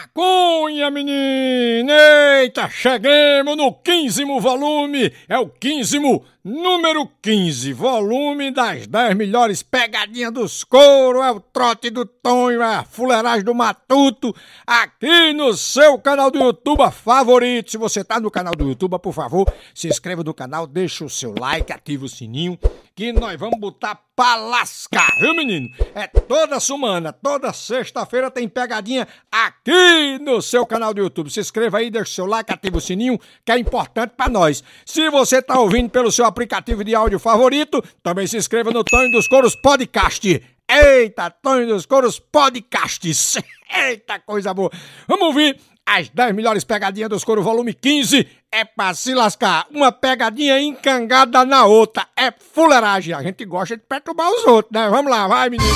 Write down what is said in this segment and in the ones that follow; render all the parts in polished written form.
Cunha, menino! Eita, chegamos no 15º volume! É o 15º, número 15, volume das 10 melhores pegadinhas dos couro, é o trote do Tonho, é a fuleiragem do Matuto, aqui no seu canal do YouTube favorito. Se você tá no canal do YouTube, por favor, se inscreva no canal, deixa o seu like, ativa o sininho, que nós vamos botar pra lascar, viu, menino? É toda semana, toda sexta-feira tem pegadinha aqui no seu canal do YouTube. Se inscreva aí, deixa o seu like, ativa o sininho, que é importante pra nós. Se você tá ouvindo pelo seu aplicativo de áudio favorito, também se inscreva no Tonho dos Couros Podcast. Eita, Tonho dos Couros Podcasts. Eita, coisa boa. Vamos ouvir as 10 melhores pegadinhas dos couro, volume 15. É pra se lascar. Uma pegadinha encangada na outra. É fuleiragem. A gente gosta de perturbar os outros, né? Vamos lá, vai, menino.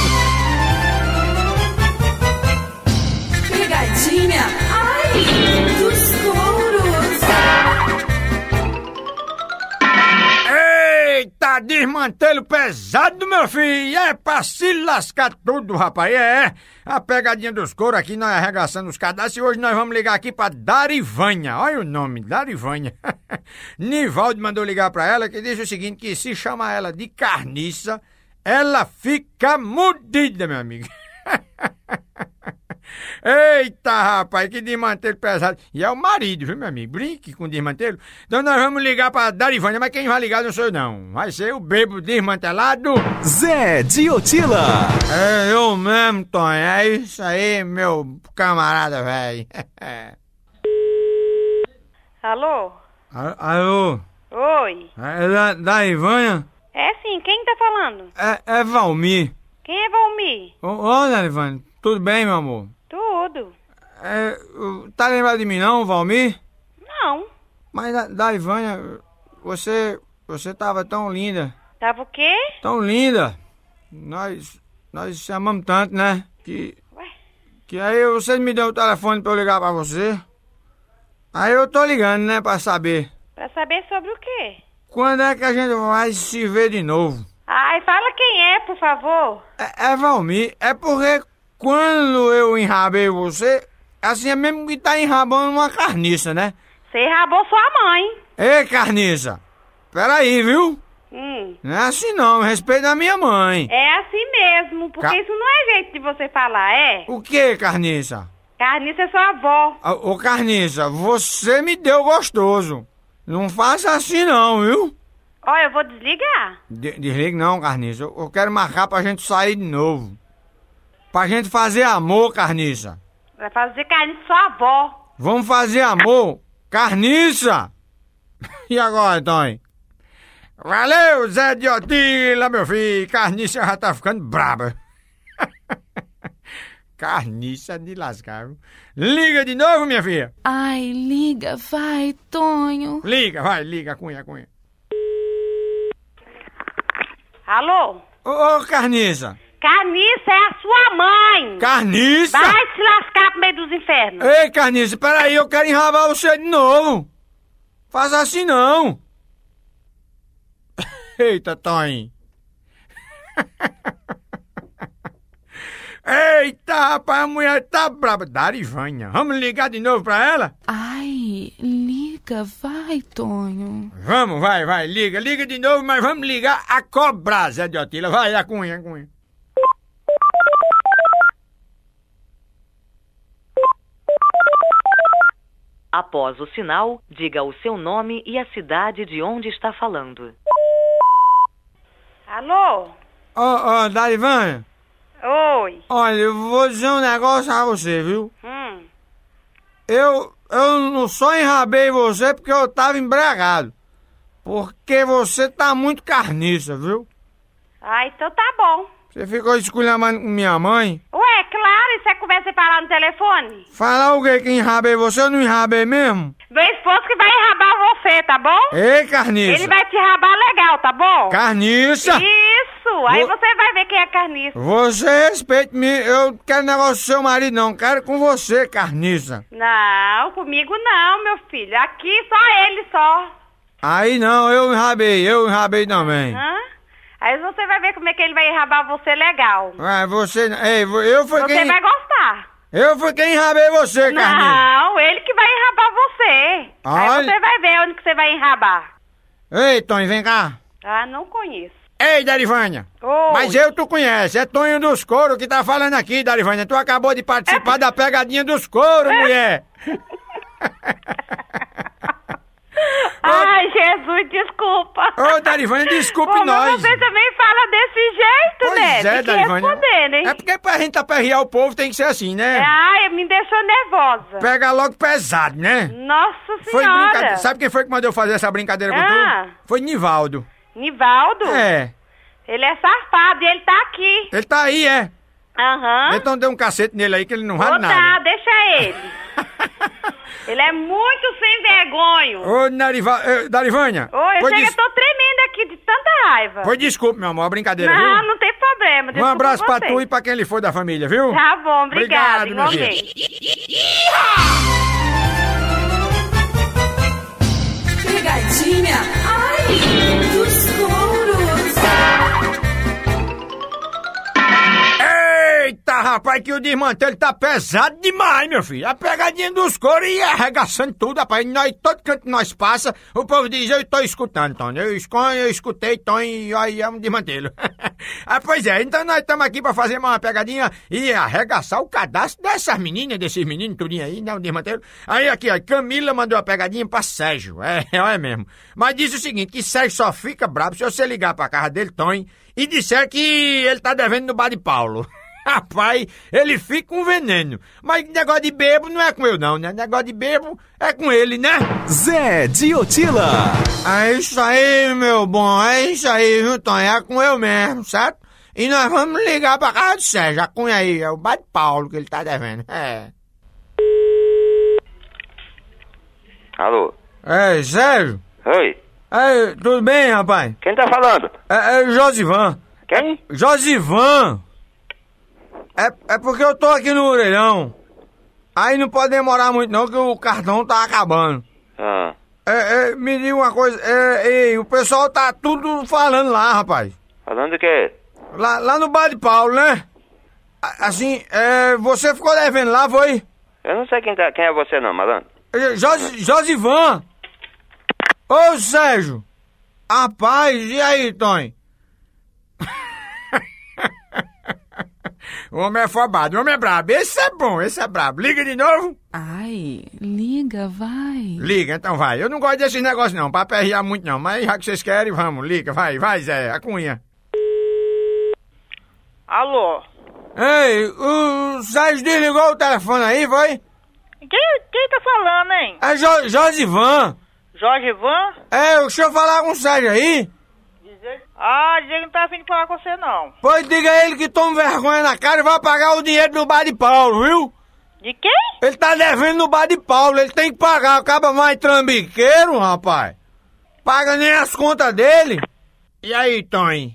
Pegadinha, ai, dos couros. Eita, desmantelo pesado, meu filho. É pra se lascar tudo, rapaz. É. A pegadinha dos couros aqui, nós arregaçando os cadastros. E hoje nós vamos ligar aqui pra Darivânia. Olha o nome, Darivânia. Nivaldo mandou ligar pra ela, que diz o seguinte, que se chama ela de carniça, ela fica mudida, meu amigo. Eita, rapaz, que desmantelo pesado. E é o marido, viu, meu amigo? Brinque com desmantelo. Então nós vamos ligar pra Darivânia, mas quem vai ligar não sou eu, não. Vai ser o bêbado desmantelado Zé Diotila. É eu mesmo, Tonho. É isso aí, meu camarada, velho. Alô? Alô? Oi? É Darivânia? É sim, quem tá falando? É Valmir. Quem é Valmir? Ô, Darivânia, tudo bem, meu amor? Tudo. Tá lembrado de mim não, Valmir? Não. Mas, Darivânia, você tava tão linda. Tava o quê? Tão linda. Nós se amamos tanto, né? Ué? Que aí você me deu o telefone pra eu ligar pra você. Aí eu tô ligando, né, pra saber. Pra saber sobre o quê? Quando é que a gente vai se ver de novo? Ai, fala quem é, por favor. É Valmir. É porque quando eu enrabei você, assim é mesmo que tá enrabando uma carniça, né? Você enrabou sua mãe. Ei, carniça. Peraí, viu? Não é assim não, respeito a minha mãe. É assim mesmo, porque isso não é jeito de você falar, é? O que, carniça? Carniça é sua avó. Ô, carniça, você me deu gostoso. Não faça assim não, viu? Olha, eu vou desligar. Desligue não, carniça. Eu quero marcar pra gente sair de novo. Pra gente fazer amor, carniça. Vai fazer carniça sua avó. Vamos fazer amor? Carniça! E agora, Tonho? Valeu, Zé Diotila, meu filho. Carniça já tá ficando braba. Carniça de lascar. Liga de novo, minha filha. Ai, liga, vai, Tonho. Liga, vai, liga, Cunha. Alô? Ô, Carniça. Carniça é a sua mãe. Carniça? Vai se lascar pro meio dos infernos. Ei, Carniça, peraí, eu quero enrabar você de novo. Faz assim não. Eita, Tonho. Eita, rapaz, a mulher tá braba. Darivânia, vamos ligar de novo pra ela? Ai, liga, vai, Tonho. Vamos, vai, liga de novo, mas vamos ligar a cobrar, Zé Diotila. Vai, a Cunha. Após o sinal, diga o seu nome e a cidade de onde está falando. Alô? Ô, Darivânia. Oi. Olha, eu vou dizer um negócio a você, viu? Eu não só enrabei você porque eu tava embriagado. Porque você tá muito carniça, viu? Ah, então tá bom. Você ficou esculhambando com minha mãe? Ué, claro, isso é conversa separada no telefone? Falar o quê? Que enrabei você ou não enrabei mesmo? Meu esposo que vai enrabar você, tá bom? Ei, carniça! Ele vai te enrabar legal, tá bom? Carniça! Isso! Aí você vai ver quem é carniça. Você respeite-me, eu não quero negócio com seu marido não, quero com você, carniça. Não, comigo não, meu filho. Aqui só ele só. Aí não, eu enrabei também. Hã? Aí você vai ver como é que ele vai enrabar você legal. Você... Ei, eu foi Você quem... vai gostar. Eu fui quem enrabei você, Carminha. Não, ele que vai enrabar você. Aí Olha. você vai ver onde que você vai enrabar. Ei, Tonho, vem cá. Ah, não conheço. Ei, Darivânia. Oi. Mas tu conhece, é Tonho dos Couros que tá falando aqui, Darivânia. Tu acabou de participar da pegadinha dos couros, mulher. Ai, Jesus, desculpa. Ô, Darivânia, desculpe Ô, mas nós. você também fala desse jeito, né? Pois é, Tem que Darivânia. responder, hein? É porque pra gente aperrear o povo tem que ser assim, né? Ai, me deixou nervosa. Pega logo pesado, né? Nossa Foi Senhora. brincadeira. Sabe quem foi que mandou fazer essa brincadeira com Ah. tu? Foi Nivaldo. Nivaldo? É. Ele é safado e ele tá aqui. Ele tá aí, é. Aham. Então dê um cacete nele aí que ele não Ô, vale tá, nada. deixa ele. Ele é muito sem vergonha. Ô, Darivânia. Oi, eu pois chego, eu tô tremendo aqui de tanta raiva. Pois desculpe, meu amor, a brincadeira, Não, viu? não tem problema. Um desculpa abraço pra você. tu e pra quem ele for da família, viu? Tá bom, obrigada. Obrigado, meu filho. Igualmente. Pegadinha, ai, dos touros. Eita, rapaz, que o desmantelo tá pesado demais, meu filho. A pegadinha dos couros e arregaçando tudo, rapaz. Nós, todo canto que nós passa, o povo diz, eu tô escutando, Tony. Eu escutei, Tony, e aí é um desmantelo. Ah, pois é, então nós estamos aqui pra fazer uma pegadinha e arregaçar o cadastro dessas meninas, desses meninos, tudinho aí, né, um desmantelo. Aí aqui, ó, Camila mandou a pegadinha pra Sérgio. É mesmo. Mas diz o seguinte, que Sérgio só fica bravo se você ligar pra casa dele, Tony, e disser que ele tá devendo no bar de Paulo. Rapaz, ele fica com veneno. Mas negócio de bebo não é com eu não, né? Negócio de bebo é com ele, né? Zé de Otila. É isso aí, meu bom. É isso aí, viu, Tony? É com eu mesmo, certo? E nós vamos ligar pra casa do Sérgio. A cunha aí, é o bar de Paulo que ele tá devendo. É. Alô? É, Sérgio? Oi? É, tudo bem, rapaz? Quem tá falando? É Josivan. Quem? Josivan! É porque eu tô aqui no orelhão. Aí não pode demorar muito não, que o cartão tá acabando. Ah, Me diga uma coisa, o pessoal tá tudo falando lá, rapaz. falando de quê? Lá no bar de Paulo, né? Assim, você ficou devendo lá, foi? Eu não sei quem é você não, malandro. Josivan! Ô, Sérgio! Rapaz, e aí, Tony? O homem é afobado, o homem é brabo. Esse é bom, esse é brabo. Liga de novo? Ai, liga, vai. Liga, então vai. Eu não gosto desses negócios não, pra aperrear muito não. Mas já que vocês querem, vamos, liga, vai, Zé, a cunha. Alô? Ei, o Sérgio desligou o telefone aí, foi? Quem tá falando, hein? É Josivan. Jorge Ivan? Deixa eu falar com o Sérgio aí. Ah, diga que não tá afim de falar com você, não. Pois diga a ele que tome vergonha na cara e vai pagar o dinheiro do bar de Paulo, viu? De quem? Ele tá devendo no bar de Paulo, ele tem que pagar. Acaba mais trambiqueiro, rapaz. Paga nem as contas dele. E aí, Tony?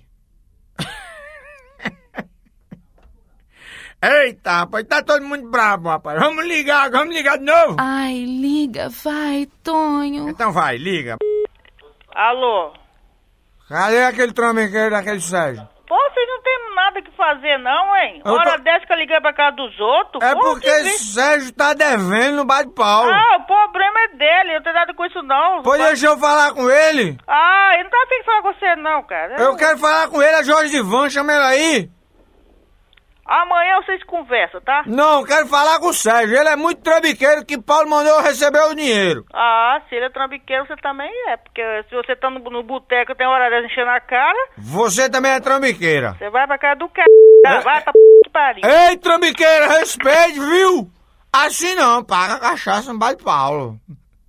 Eita, rapaz, tá todo mundo brabo, rapaz. Vamos ligar de novo? Ai, liga, vai, Tonho. Então vai, liga. Alô? Cadê aquele trambiqueiro daquele Sérgio? Pô, vocês não tem nada que fazer, não, hein? Eu Hora tô- dessa que eu liguei pra casa dos outros. É pô, porque que vem- Sérgio tá devendo no bar de Paulo. Ah, o problema é dele, eu não tenho nada com isso, não. Pois deixa eu falar com ele. Ah, eu não tá afim de falar com você, não, cara. Eu quero falar com ele, é Jorge Ivan, chama ele aí. Amanhã vocês conversam, tá? Não, quero falar com o Sérgio. Ele é muito trambiqueiro que Paulo mandou receber o dinheiro. Ah, se ele é trambiqueiro, você também é. Porque se você tá no boteco tem hora dessa enchendo a cara, Você também é trambiqueira. você vai pra casa do cara. Vai pra que pariu. Ei, trambiqueira, respeite, viu? Assim não, paga cachaça no bar de Paulo.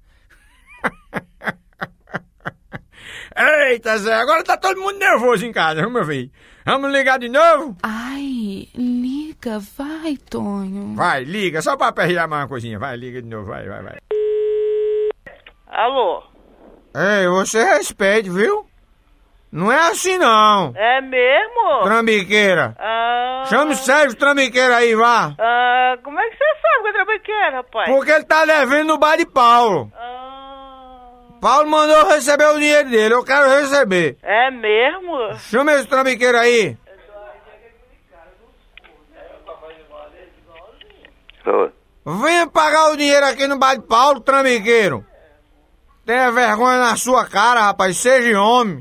Eita, Zé, agora tá todo mundo nervoso em casa, viu, meu filho? Vamos ligar de novo? Ai, liga, vai, Tonho. Vai, liga, só pra aperrear mais uma coisinha. Vai, liga de novo, vai. Alô? Ei, você respeite, viu? Não é assim não, É mesmo? trambiqueira. Ah, Chama o Sérgio Trambiqueira aí, vá. como é que você sabe que é trambiqueiro, rapaz? Porque ele tá devendo no bar de Paulo. Paulo mandou receber o dinheiro dele, eu quero receber. É mesmo? Chama esse trambiqueiro aí. Ô, Venha pagar o dinheiro aqui no Bar de Paulo, trambiqueiro. Tenha vergonha na sua cara, rapaz. Seja homem.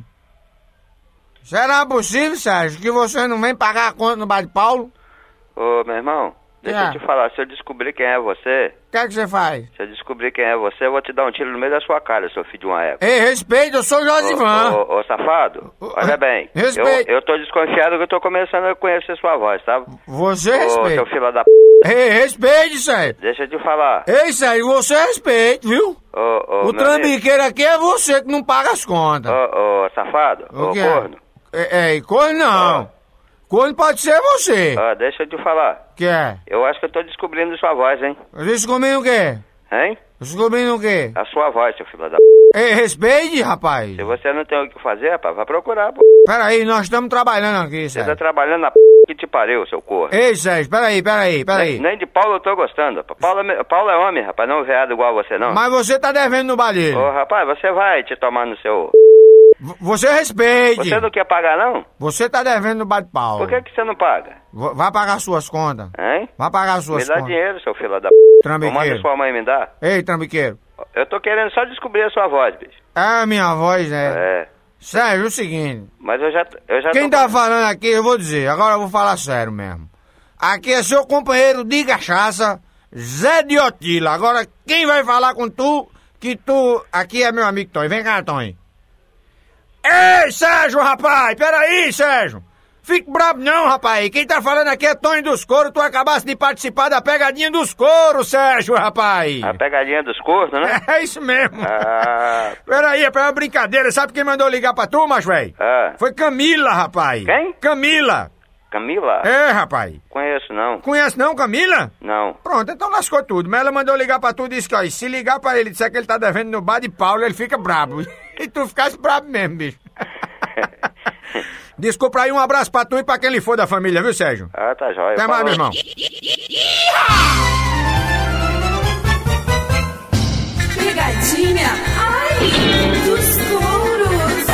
Será possível, Sérgio, que você não vem pagar a conta no Bar de Paulo? ô, meu irmão, deixa eu te falar, se eu descobrir quem é você, O que é que você faz? se eu descobrir quem é você, eu vou te dar um tiro no meio da sua cara, seu filho de uma égua. Ei, respeito, eu sou o Josivan. Ô, safado, olha bem, Respeito. eu tô desconfiado que eu tô começando a conhecer sua voz, tá? Você Ô, seu respeita. filho da Ei, respeite, Sérgio. deixa eu te falar. Ei, Sérgio, você respeita, viu? Ô, O meu amigo. trambiqueiro aqui é você que não paga as contas. Ô, safado, O ô, que é? corno. Corno não. Corno pode ser você. Ó, deixa eu te falar. Que é? Eu acho que eu tô descobrindo sua voz, hein? Descobrindo o quê? Hein? Descobrindo o quê? A sua voz, seu filho da Ei, respeite, rapaz. Se você não tem o que fazer, rapaz, vai procurar, pô. Peraí, nós estamos trabalhando aqui, Você tá Sérgio. trabalhando na que te pariu, seu corno. Ei, Sérgio, peraí. Nem de Paulo eu tô gostando. Paulo é homem, rapaz, não é veado igual você, não. Mas você tá devendo no balheiro. Ô, rapaz, você vai te tomar no seu... Você respeite. Você não quer pagar, não? Você tá devendo no bate-pau. Por que você não paga? Vai pagar suas contas. Hein? Vai pagar Me suas dá contas. dinheiro, seu filho da... Trambiqueiro. Ou manda sua mãe me dar. Ei, trambiqueiro. Eu tô querendo só descobrir a sua voz, bicho. É a minha voz, né? É. Sérgio, é o seguinte. Mas eu já Quem tô... tá falando aqui, eu vou dizer. Agora eu vou falar sério mesmo. Aqui é seu companheiro de cachaça, Zé de Otila. Agora, quem vai falar com tu, que tu... Aqui é meu amigo Tony. Vem cá, Tony. Ei, Sérgio, rapaz! Peraí, Sérgio! Fique brabo não, rapaz! Quem tá falando aqui é Tony dos Coros. Tu acabaste de participar da pegadinha dos coros, Sérgio, rapaz! A pegadinha dos cornos, né? É isso mesmo! Ah, Peraí, é uma brincadeira. Sabe quem mandou ligar pra tu, mas, velho? Foi Camila, rapaz! Quem? Camila! Camila? É, rapaz! Conheço, não. Conhece não, Camila? Não. Pronto, então lascou tudo. Mas ela mandou ligar pra tu e disse que, ó, se ligar pra ele e disser que ele tá devendo no Bar de Paulo, ele fica brabo. E tu ficasse brabo mesmo, bicho. Desculpa aí, um abraço pra tu e pra quem lhe for da família, viu, Sérgio? Ah, tá jóia. Até mais, meu irmão. Pegadinha, ai, dos touros.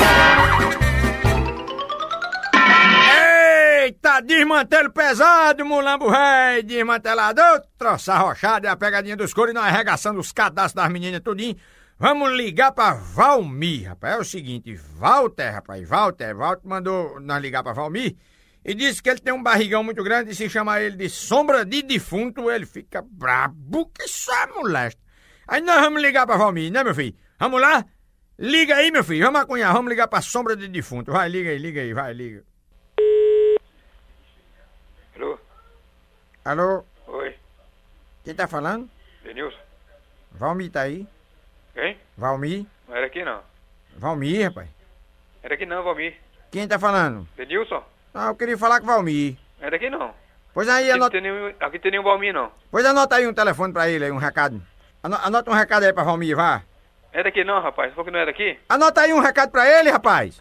Eita, desmantelo pesado, mulambo rei, desmantelador, troça arrochada, é a pegadinha dos coros e nós arregaçando os cadastros das meninas tudinho. Vamos ligar pra Valmir, rapaz. É o seguinte, Walter mandou nós ligar pra Valmir e disse que ele tem um barrigão muito grande e se chamar ele de sombra de defunto, ele fica brabo que só molesta. Aí nós vamos ligar pra Valmir, né, meu filho? Vamos lá? Liga aí, meu filho, vamos acunhar, vamos ligar pra sombra de defunto. Vai, liga aí, vai, liga. Alô? Alô? Oi, Quem tá falando? Denilson? Valmir tá aí? Quem? Valmir? Não era aqui não. Valmir, rapaz. Era aqui não, Valmir. Quem tá falando? Denilson? Ah, eu queria falar com o Valmir. Não era aqui não. Pois aí, Aqui tem nenhum Valmir não. Pois anota aí um telefone pra ele, aí, um recado. Anota um recado aí pra Valmir, vá. Não é daqui não, rapaz. Você falou que não é daqui? Anota aí um recado pra ele, rapaz.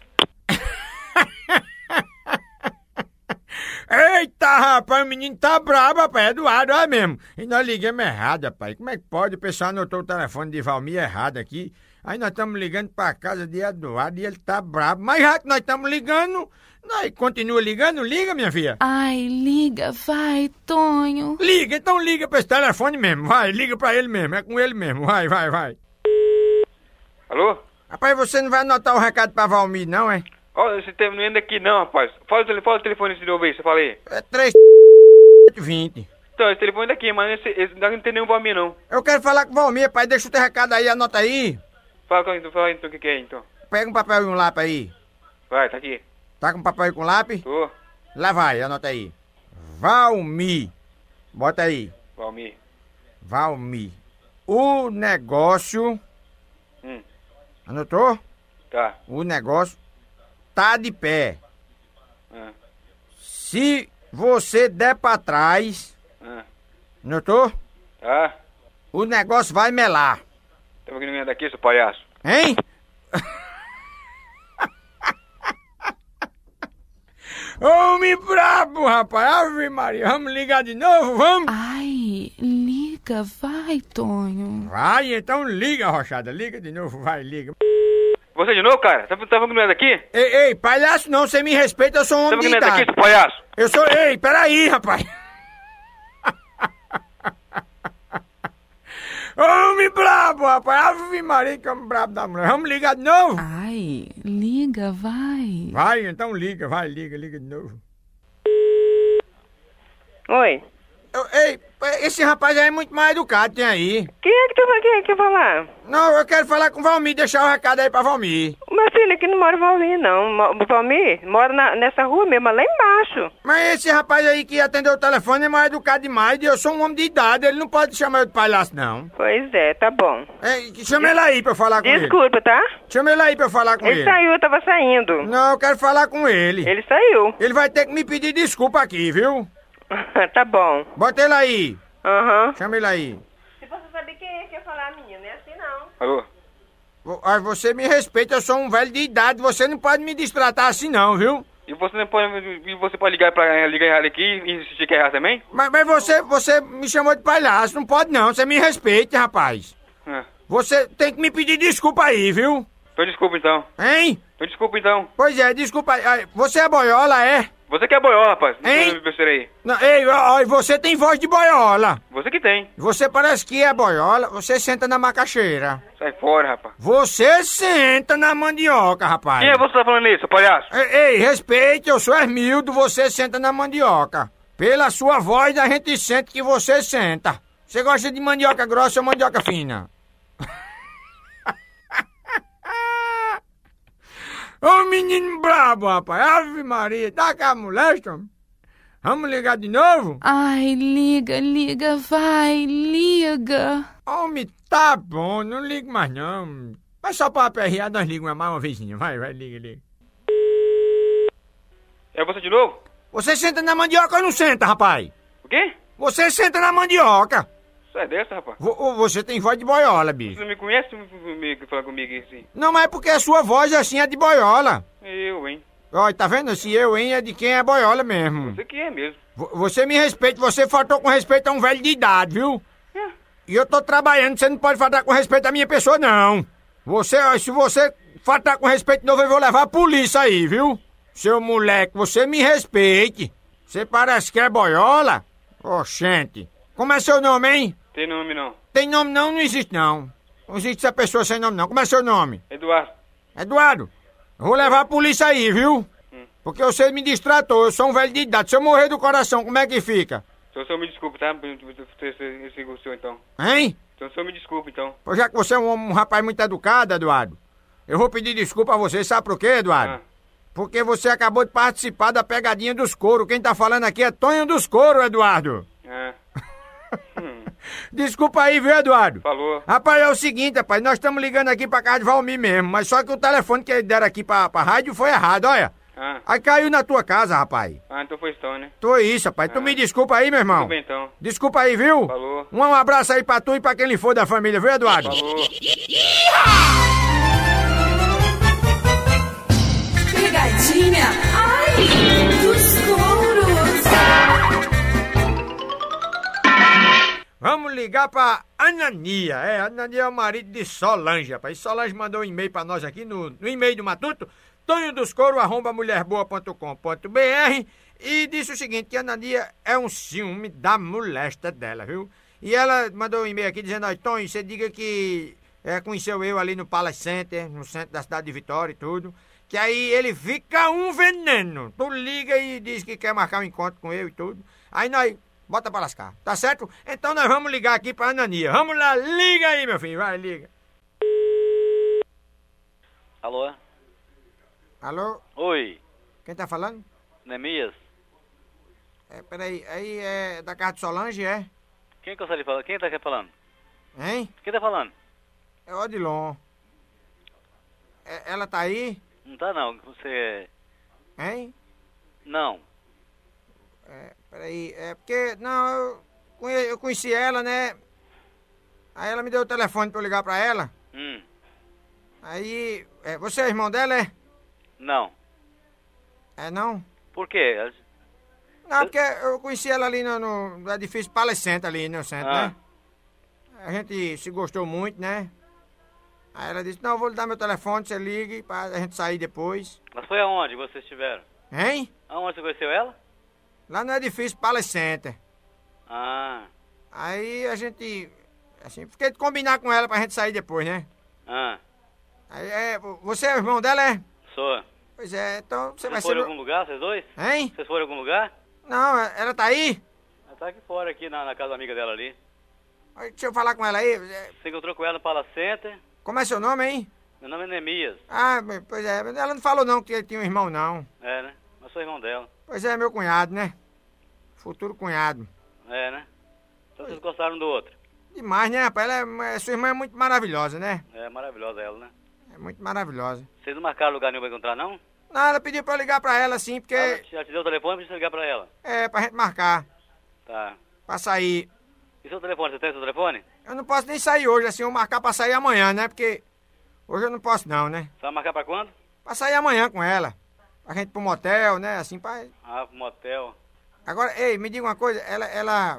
Eita, rapaz, o menino tá brabo, rapaz, Eduardo, olha mesmo. E nós ligamos errado, rapaz. Como é que pode? O pessoal anotou o telefone de Valmir errado aqui. Aí nós estamos ligando pra casa de Eduardo e ele tá brabo. Mas já que nós estamos ligando, nós continua ligando, liga, minha filha. Ai, liga, vai, Tonho. Liga, então liga pra esse telefone mesmo, vai, liga pra ele mesmo, é com ele mesmo, vai. Alô? Rapaz, você não vai anotar o recado pra Valmir, não, é? Olha, esse tempo não é daqui não, rapaz. Fala o telefone de novo aí, você fala aí. É 320. Então, esse telefone daqui, mas esse daqui não tem nenhum Valmir não. Eu quero falar com o Valmir, pai, deixa o teu recado aí, anota aí. Fala aí então o que é então. Pega um papel e um lápis aí. Vai, tá aqui. Tá com papel e com lápis? Tô. Lá vai, anota aí. Valmir. Bota aí. Valmir. O negócio... Anotou? Tá. O negócio tá de pé. Ah. Se você der pra trás... Anotou? Tá. O negócio vai melar. Tava que não é daqui, seu palhaço. Hein? Homem brabo, rapaz. Ave Maria. Vamos ligar de novo, vamos? Ai, liga, vai, Tonho. Vai, então liga, Rochada. Liga de novo, vai, liga. Você de novo, cara? Tava que não é daqui? Ei, palhaço não, você me respeita, eu sou um homem Tava que de não é daqui, idade. seu palhaço? Eu sou... Ei, peraí, rapaz. Homem brabo, rapaz. Ave Maria, que homem brabo da mulher. Vamos ligar de novo? Ai, liga, vai. Vai, então liga, liga de novo. Oi. Ei, esse rapaz aí é muito mais educado, tem aí. Quem é que quer falar? Não, eu quero falar com o Valmir, deixar o recado aí pra Valmir. Meu filho aqui não mora em Valmir, não. Valmir mora nessa rua mesmo, lá embaixo. Mas esse rapaz aí que atendeu o telefone é mais educado demais e eu sou um homem de idade, ele não pode chamar eu de palhaço, não. Pois é, tá bom. Chama ele aí pra eu falar com ele. Desculpa, tá? Chama ele aí pra eu falar com ele. Ele saiu, eu tava saindo. Não, eu quero falar com ele. Ele saiu. Ele vai ter que me pedir desculpa aqui, viu? Tá bom. Bota ele aí. Aham. Chama ele aí. Se você saber quem é que quer falar a minha, não é assim não. Alô? Você me respeita, eu sou um velho de idade, você não pode me destratar assim não, viu? E você não pode. E você pode ligar errado aqui e insistir que é errado também? Mas você me chamou de palhaço, não pode não, você me respeita, rapaz. Você tem que me pedir desculpa aí, viu? Então desculpa então. Hein? Então desculpa então. Pois é, desculpa aí. Você é boiola, é? Você que é boiola, rapaz. Hein? Não aí. Não, ei, você tem voz de boiola. Você que tem. Você parece que é boiola, você senta na macaxeira. Sai fora, rapaz. Você senta na mandioca, rapaz. Quem é você que tá falando isso, palhaço? Ei, respeite, eu sou Hermildo, você senta na mandioca. Pela sua voz a gente sente que você senta. Você gosta de mandioca grossa ou mandioca fina? Ô menino brabo, rapaz. Ave Maria, tá com a molesta? Vamos ligar de novo? Ai, liga, vai, liga. Homem, tá bom, não ligo mais não. Mas só pra aperrear, nós ligamos mais uma vezinha. Vai, liga. É você de novo? Você senta na mandioca ou não senta, rapaz? O quê? Você senta na mandioca. Sai dessa, rapaz. Você tem voz de boiola, bicho. Você não me conhece? Você falar comigo assim? Não, mas é porque a sua voz assim é de boiola. Eu, hein? Olha, tá vendo? Esse eu, hein, é de quem é boiola mesmo. Você que é mesmo. Você me respeita, você faltou com respeito a um velho de idade, viu? E eu tô trabalhando, você não pode faltar com respeito à minha pessoa, não. Se você faltar com respeito de novo, eu vou levar a polícia aí, viu? Seu moleque, você me respeite. Você parece que é boiola? Oxente. Como é seu nome, hein? Tem nome não. Tem nome não? Não existe não. Não existe essa pessoa sem nome não. Como é seu nome? Eduardo. Eduardo. Eu vou levar a polícia aí, viu? Porque você me distratou, eu sou um velho de idade. Se eu morrer do coração, como é que fica? Então o senhor me desculpe, tá? Esse gostou então. Hein? Então o senhor me desculpe então. Pois já que você é um rapaz muito educado, Eduardo, eu vou pedir desculpa a você, sabe por quê, Eduardo? Porque você acabou de participar da pegadinha dos couro. Quem tá falando aqui é Tonho dos Couro, Eduardo. Desculpa aí, viu, Eduardo? Falou. Rapaz, é o seguinte, rapaz, nós estamos ligando aqui pra casa de Valmir mesmo, mas só que o telefone que eles deram aqui pra rádio foi errado, olha. Aí caiu na tua casa, rapaz. Então foi isso, né? Foi isso, rapaz. Tu me desculpa aí, meu irmão. Tudo bem, então. Desculpa aí, viu? Falou. Um abraço aí pra tu e pra quem lhe for da família, viu, Eduardo? Falou. Pegadinha, ai, dos couros. Vamos ligar pra Anania. Anania é o marido de Solange, rapaz. Solange mandou um e-mail pra nós aqui no e-mail do Matuto, tonhodoscouro@mulherboa.com.br, e disse o seguinte, que a Anania é um ciúme da molesta dela, viu? E ela mandou um e-mail aqui dizendo, ó, Tonho, você diga que conheceu eu ali no Palace Center, no centro da cidade de Vitória e tudo, que aí ele fica um veneno. Tu liga e diz que quer marcar um encontro com eu e tudo. Aí nós bota pra lascar, tá certo? Então nós vamos ligar aqui pra Anania. Vamos lá, liga aí, meu filho, vai, liga. Alô? Alô? Oi, Quem tá falando? Nemias? Peraí, aí é da casa de Solange, é? Quem gostaria de falar? Quem tá aqui falando? Hein? Quem tá falando? É Odilon. Ela tá aí? Não tá não, você... Hein? Não. Peraí, porque... Não, eu conheci ela, né? Aí ela me deu o telefone pra eu ligar pra ela. Aí... você é irmão dela, é? Não. É não? Por quê? Não, porque eu conheci ela ali no edifício Palace Center, ali no centro, né? A gente se gostou muito, né? Aí ela disse, não, eu vou lhe dar meu telefone, você ligue pra a gente sair depois. Mas foi aonde vocês estiveram? Hein? Aonde você conheceu ela? Lá no edifício Palace Center. Ah. Aí a gente Assim, fiquei de combinar com ela pra gente sair depois, né? Ah, Aí, você é o irmão dela, é? sou. Pois é, então você vai Vocês ser... foram em algum lugar, vocês dois? Hein? Vocês foram em algum lugar? Não, ela tá aí? Ela tá aqui fora, aqui na casa da amiga dela ali. Deixa eu falar com ela aí. Você encontrou com ela no Pala Center. Como é seu nome, hein? Meu nome é Neemias. Ah, pois é, ela não falou não que tinha um irmão, não. É, né? Eu sou irmão dela. Pois é, meu cunhado, né? Futuro cunhado. É, né? Então vocês gostaram um do outro. Demais, né, rapaz? Sua irmã é muito maravilhosa, né? É maravilhosa ela, né? É muito maravilhosa. Vocês não marcaram lugar nenhum pra encontrar, não? Não, ela pediu pra eu ligar pra ela, sim, porque... Ela te deu o telefone pra você ligar pra ela. É, pra gente marcar. Tá. Pra sair. E seu telefone? Você tem seu telefone? Eu não posso nem sair hoje, assim, eu vou marcar pra sair amanhã, né? Porque hoje eu não posso não, né? Você vai marcar pra quando? Pra sair amanhã com ela. Pra gente ir pro motel, né? Assim, pra... Ah, pro motel. Agora, ei, me diga uma coisa, ela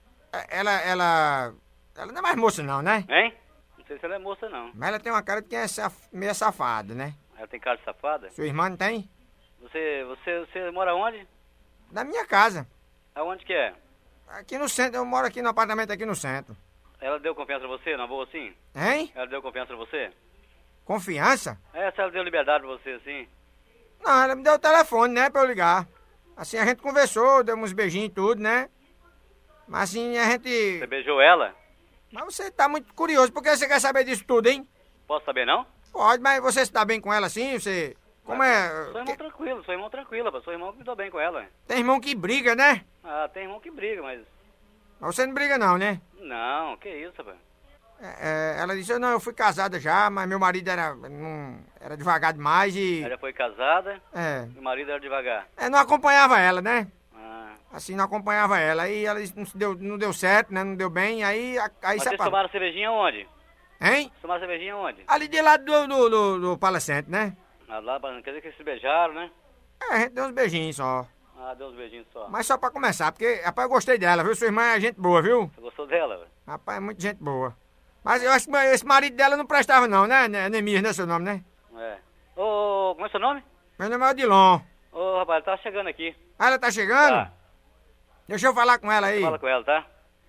não é mais moça não, né? Hein? Não sei se ela é moça, não. Mas ela tem uma cara de quem é meio safada, né? Ela tem cara de safada? Sua irmã não tem? Você mora onde? Na minha casa. Aonde que é? Aqui no centro, eu moro aqui no apartamento aqui no centro. Ela deu confiança pra você, na boa, assim? Hein? Ela deu confiança pra você? Confiança? É, se ela deu liberdade pra você, assim? Não, ela me deu o telefone, né, pra eu ligar. Assim, a gente conversou, deu uns beijinhos e tudo, né? Mas assim, a gente... Você beijou ela? Mas você tá muito curioso, por que você quer saber disso tudo, hein? Posso saber, não? Pode, mas você se dá bem com ela assim, você... Como é... Sou irmão tranquilo, sou irmão tranquilo, pá. Sou irmão que me dou bem com ela. Tem irmão que briga, né? Ah, tem irmão que briga, mas... Mas você não briga não, né? Não, que isso, rapaz. Ela disse, não, eu fui casada já, mas meu marido era devagar demais e... Ela já foi casada, É. e o marido era devagar. Não acompanhava ela, né? Ah. Assim, não acompanhava ela. Aí ela disse, não deu certo, né? Não deu bem, aí Mas vocês tomaram cervejinha onde? Hein? Tomaram cervejinha onde? Ali de lado do Palacente, né? Ah, lá, quer dizer que se beijaram, né? A gente deu uns beijinhos só. Ah, deu uns beijinhos só. Mas só pra começar, porque, rapaz, eu gostei dela, viu? Sua irmã é gente boa, viu? Você gostou dela, velho? Rapaz, é muito gente boa. Mas eu acho que esse marido dela não prestava não, né? Neemias, né, seu nome, né? É. Ô, como é seu nome? Meu nome é Odilon. Ô, rapaz, ela tá chegando aqui. Ah, ela tá chegando? Tá. Deixa eu falar com ela aí. Fala com ela, tá?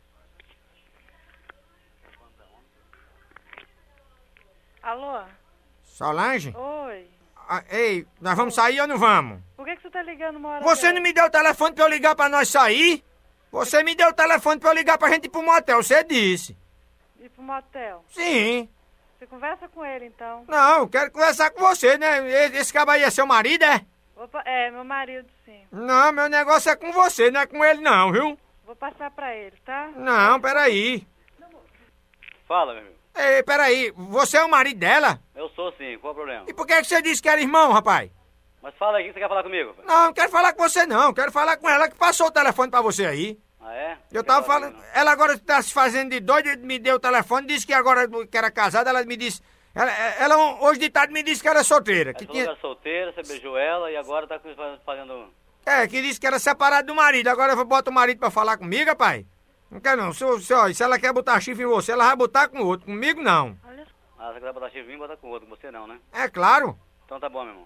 Alô? Solange? Oi. Ei, nós vamos sair ou não vamos? Por que você tá ligando uma hora Você não me deu o telefone pra eu ligar pra nós sair? Você me deu o telefone pra eu ligar pra gente ir pro motel, você disse. Ir pro motel? Sim. Você conversa com ele, então. Não, eu quero conversar com você, né? Esse cabo aí é seu marido, é? Opa, é, meu marido, sim. Não, meu negócio é com você, não é com ele não, viu? Vou passar pra ele, tá? Não, peraí. Fala, meu amigo. Ei, peraí, você é o marido dela? Eu sou sim, qual é o problema? E por que você disse que era irmão, rapaz? Mas fala aí, o que você quer falar comigo? Rapaz? Não, não quero falar com você não, quero falar com ela que passou o telefone pra você aí. Ah, é? Eu tava falando, ela agora tá se fazendo de doida, me deu o telefone, disse que agora que era casada, ela me disse... Ela hoje de tarde me disse que era solteira. Que Ela era solteira, você beijou ela e agora tá fazendo... Que disse que era separado do marido, agora eu boto o marido pra falar comigo, rapaz. Não quero não, se ela quer botar chifre em você, ela vai botar com outro, comigo não. Ah, você quer botar chifre em mim, bota com outro, com você não, né? É claro. Então tá bom, meu irmão.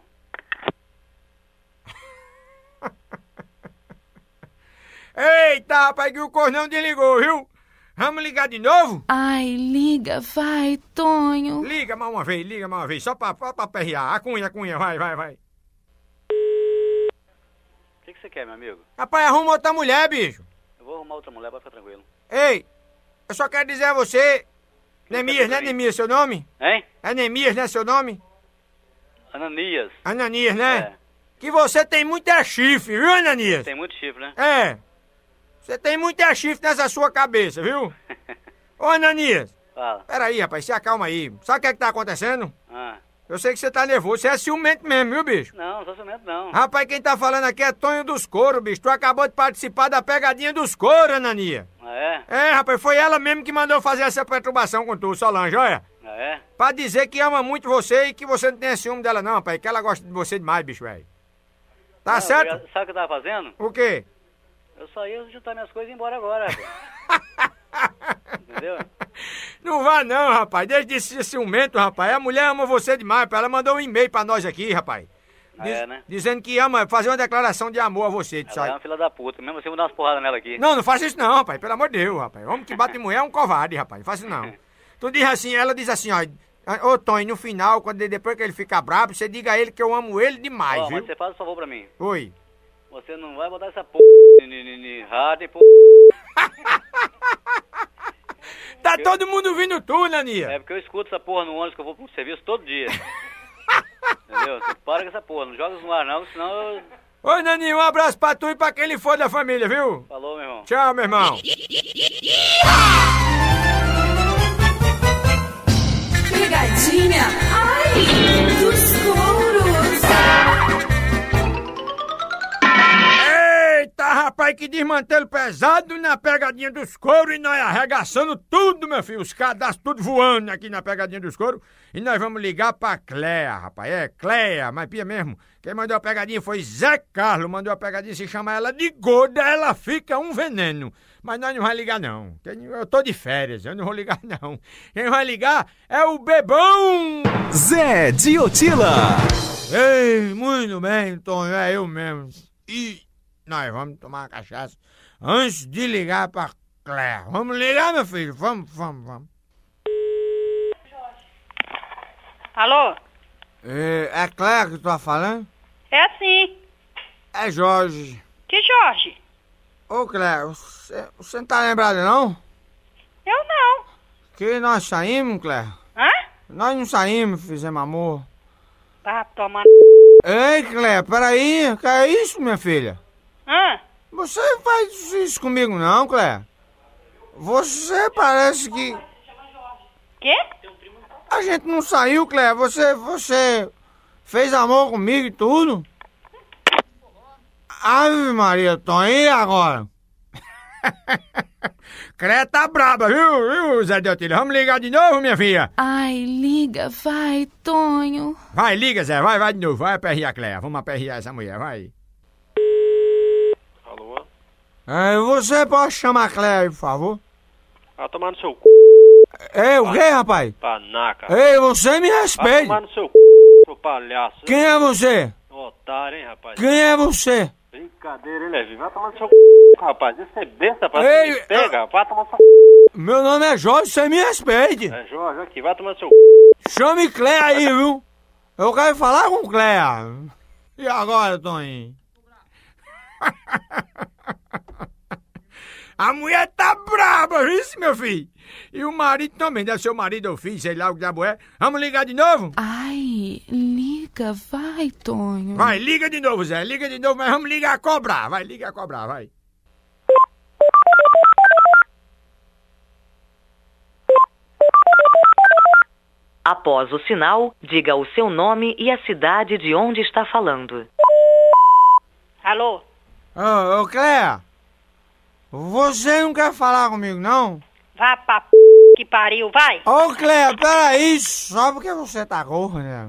Eita, rapaz, que o cornão desligou, viu? Vamos ligar de novo? Ai, liga, vai, Tonho. Liga mais uma vez, só pra perrear. A cunha, vai. O que você quer, meu amigo? Rapaz, arruma outra mulher, bicho. Eu vou arrumar outra mulher, pode ficar tranquilo. Ei, eu só quero dizer a você... Neemias, né, Neemias, seu nome? Hein? É Neemias, né, seu nome? Ananias. Ananias, né? É. Que você tem muita chifre, viu, Ananias? Tem muito chifre, né? É. Você tem muita chifre nessa sua cabeça, viu? Ô, Ananias. Fala. Peraí, rapaz, se acalma aí. Sabe o que é que tá acontecendo? Ah. Eu sei que você tá nervoso, você é ciumento mesmo, viu, bicho? Não, não sou ciumento, não. Rapaz, quem tá falando aqui é Tonho dos Coros, bicho. Tu acabou de participar da pegadinha dos coros, Anania. Ah, é? É, rapaz, foi ela mesmo que mandou fazer essa perturbação com tu, Solange, olha. Ah, é? Pra dizer que ama muito você e que você não tem ciúme dela não, rapaz. Que ela gosta de você demais, bicho, velho. Tá Não, certo? Sabe o que eu tava fazendo? O quê? Eu só ia juntar minhas coisas e ir embora agora, rapaz. Entendeu? Não vá não, rapaz. Desde esse ciumento, rapaz. A mulher ama você demais, rapaz. Ela mandou um e-mail pra nós aqui, rapaz. né? Dizendo que ama fazer uma declaração de amor a você, Ela é uma filha da puta. Mesmo assim, eu vou dar umas porradas nela aqui. Não faça isso não, rapaz. Pelo amor de Deus, rapaz. Homem que bate em mulher é um covarde, rapaz. Não faça isso não. Tu diz assim, ela diz assim, ó. Ô, Tony, no final, depois que ele ficar bravo, você diga a ele que eu amo ele demais, Ó, viu? mas você faz um favor pra mim. Oi. Você não vai botar essa porra de rádio e porra. Tá todo mundo ouvindo tu, Naninha. É porque eu escuto essa porra no ônibus que eu vou pro serviço todo dia. Entendeu? Você para com essa porra, não joga no ar não, senão eu... Ô, Naninha, um abraço pra tu e pra quem ele for da família, viu? Falou, meu irmão. Tchau, meu irmão. Pegadinha, ai, dos couros. Eita, rapaz, que desmantelo pesado na pegadinha dos couros e nós arregaçando tudo, meu filho. Os cadastros tudo voando aqui na pegadinha dos couros. E nós vamos ligar pra Cléia, rapaz. É, Cléia, mas pia mesmo. Quem mandou a pegadinha foi Zé Carlos. Mandou a pegadinha, se chama ela de gorda, ela fica um veneno. Mas nós não vamos ligar, não. Eu tô de férias, eu não vou ligar, não. Quem vai ligar é o Bebão! Zé de Otila. Ei, muito bem, Tonho, é eu mesmo. E nós vamos tomar uma cachaça antes de ligar pra Cléia. Vamos ligar, meu filho? Vamos. Alô? É Cléia que tu tá falando? É sim. É Jorge. Que Jorge? Ô, Cléia, você não tá lembrado, não? Eu não. Que nós saímos, Cléia? Hã? Nós não saímos, fizemos amor. Tá tomando. Ei, Cléia, peraí, que é isso, minha filha? Hã? Você faz isso comigo não, Cléia? Você parece que... Quê? A gente não saiu, Cléia, você fez amor comigo e tudo? Ave Maria, Tom, e agora? Cléia tá braba, viu, Zé de Otila? Vamos ligar de novo, minha filha? Ai, liga, vai, Tonho. Vai, liga, Zé, vai de novo, vai aperrear a Cléia, vamos aperrear essa mulher, vai. Alô? Você pode chamar a Cléia aí, por favor? Ah, tomar no seu c... É, o quê, rapaz? Panaca. Ei, você me Ah, respeite. tomar no seu c... seu palhaço. Quem é você? Otário, hein, rapaz? Quem é você? Brincadeira, hein, Levi? Vai tomar no seu c... rapaz. Isso é besta, rapaz. Ei, Você me pega, vai tomar no seu c... Meu nome é Jorge, você me respeite. É Jorge, aqui, vai tomar no seu c... Chame Cléia aí, viu? Eu quero falar com Cléia. E agora, Toninho? A mulher tá braba, viu, meu filho? E o marido também, deve ser o marido ou filho, sei lá o que diabo é. Vamos ligar de novo? Ai, liga, vai, Tonho. Vai, liga de novo, Zé, liga de novo, mas vamos ligar a cobrar. Vai, liga a cobrar, vai. Após o sinal, diga o seu nome e a cidade de onde está falando. Alô? Ô, Cléia, você não quer falar comigo, não? Vá pra p... que pariu, vai. Ô, Cléia, peraí, só porque você tá gorda, né?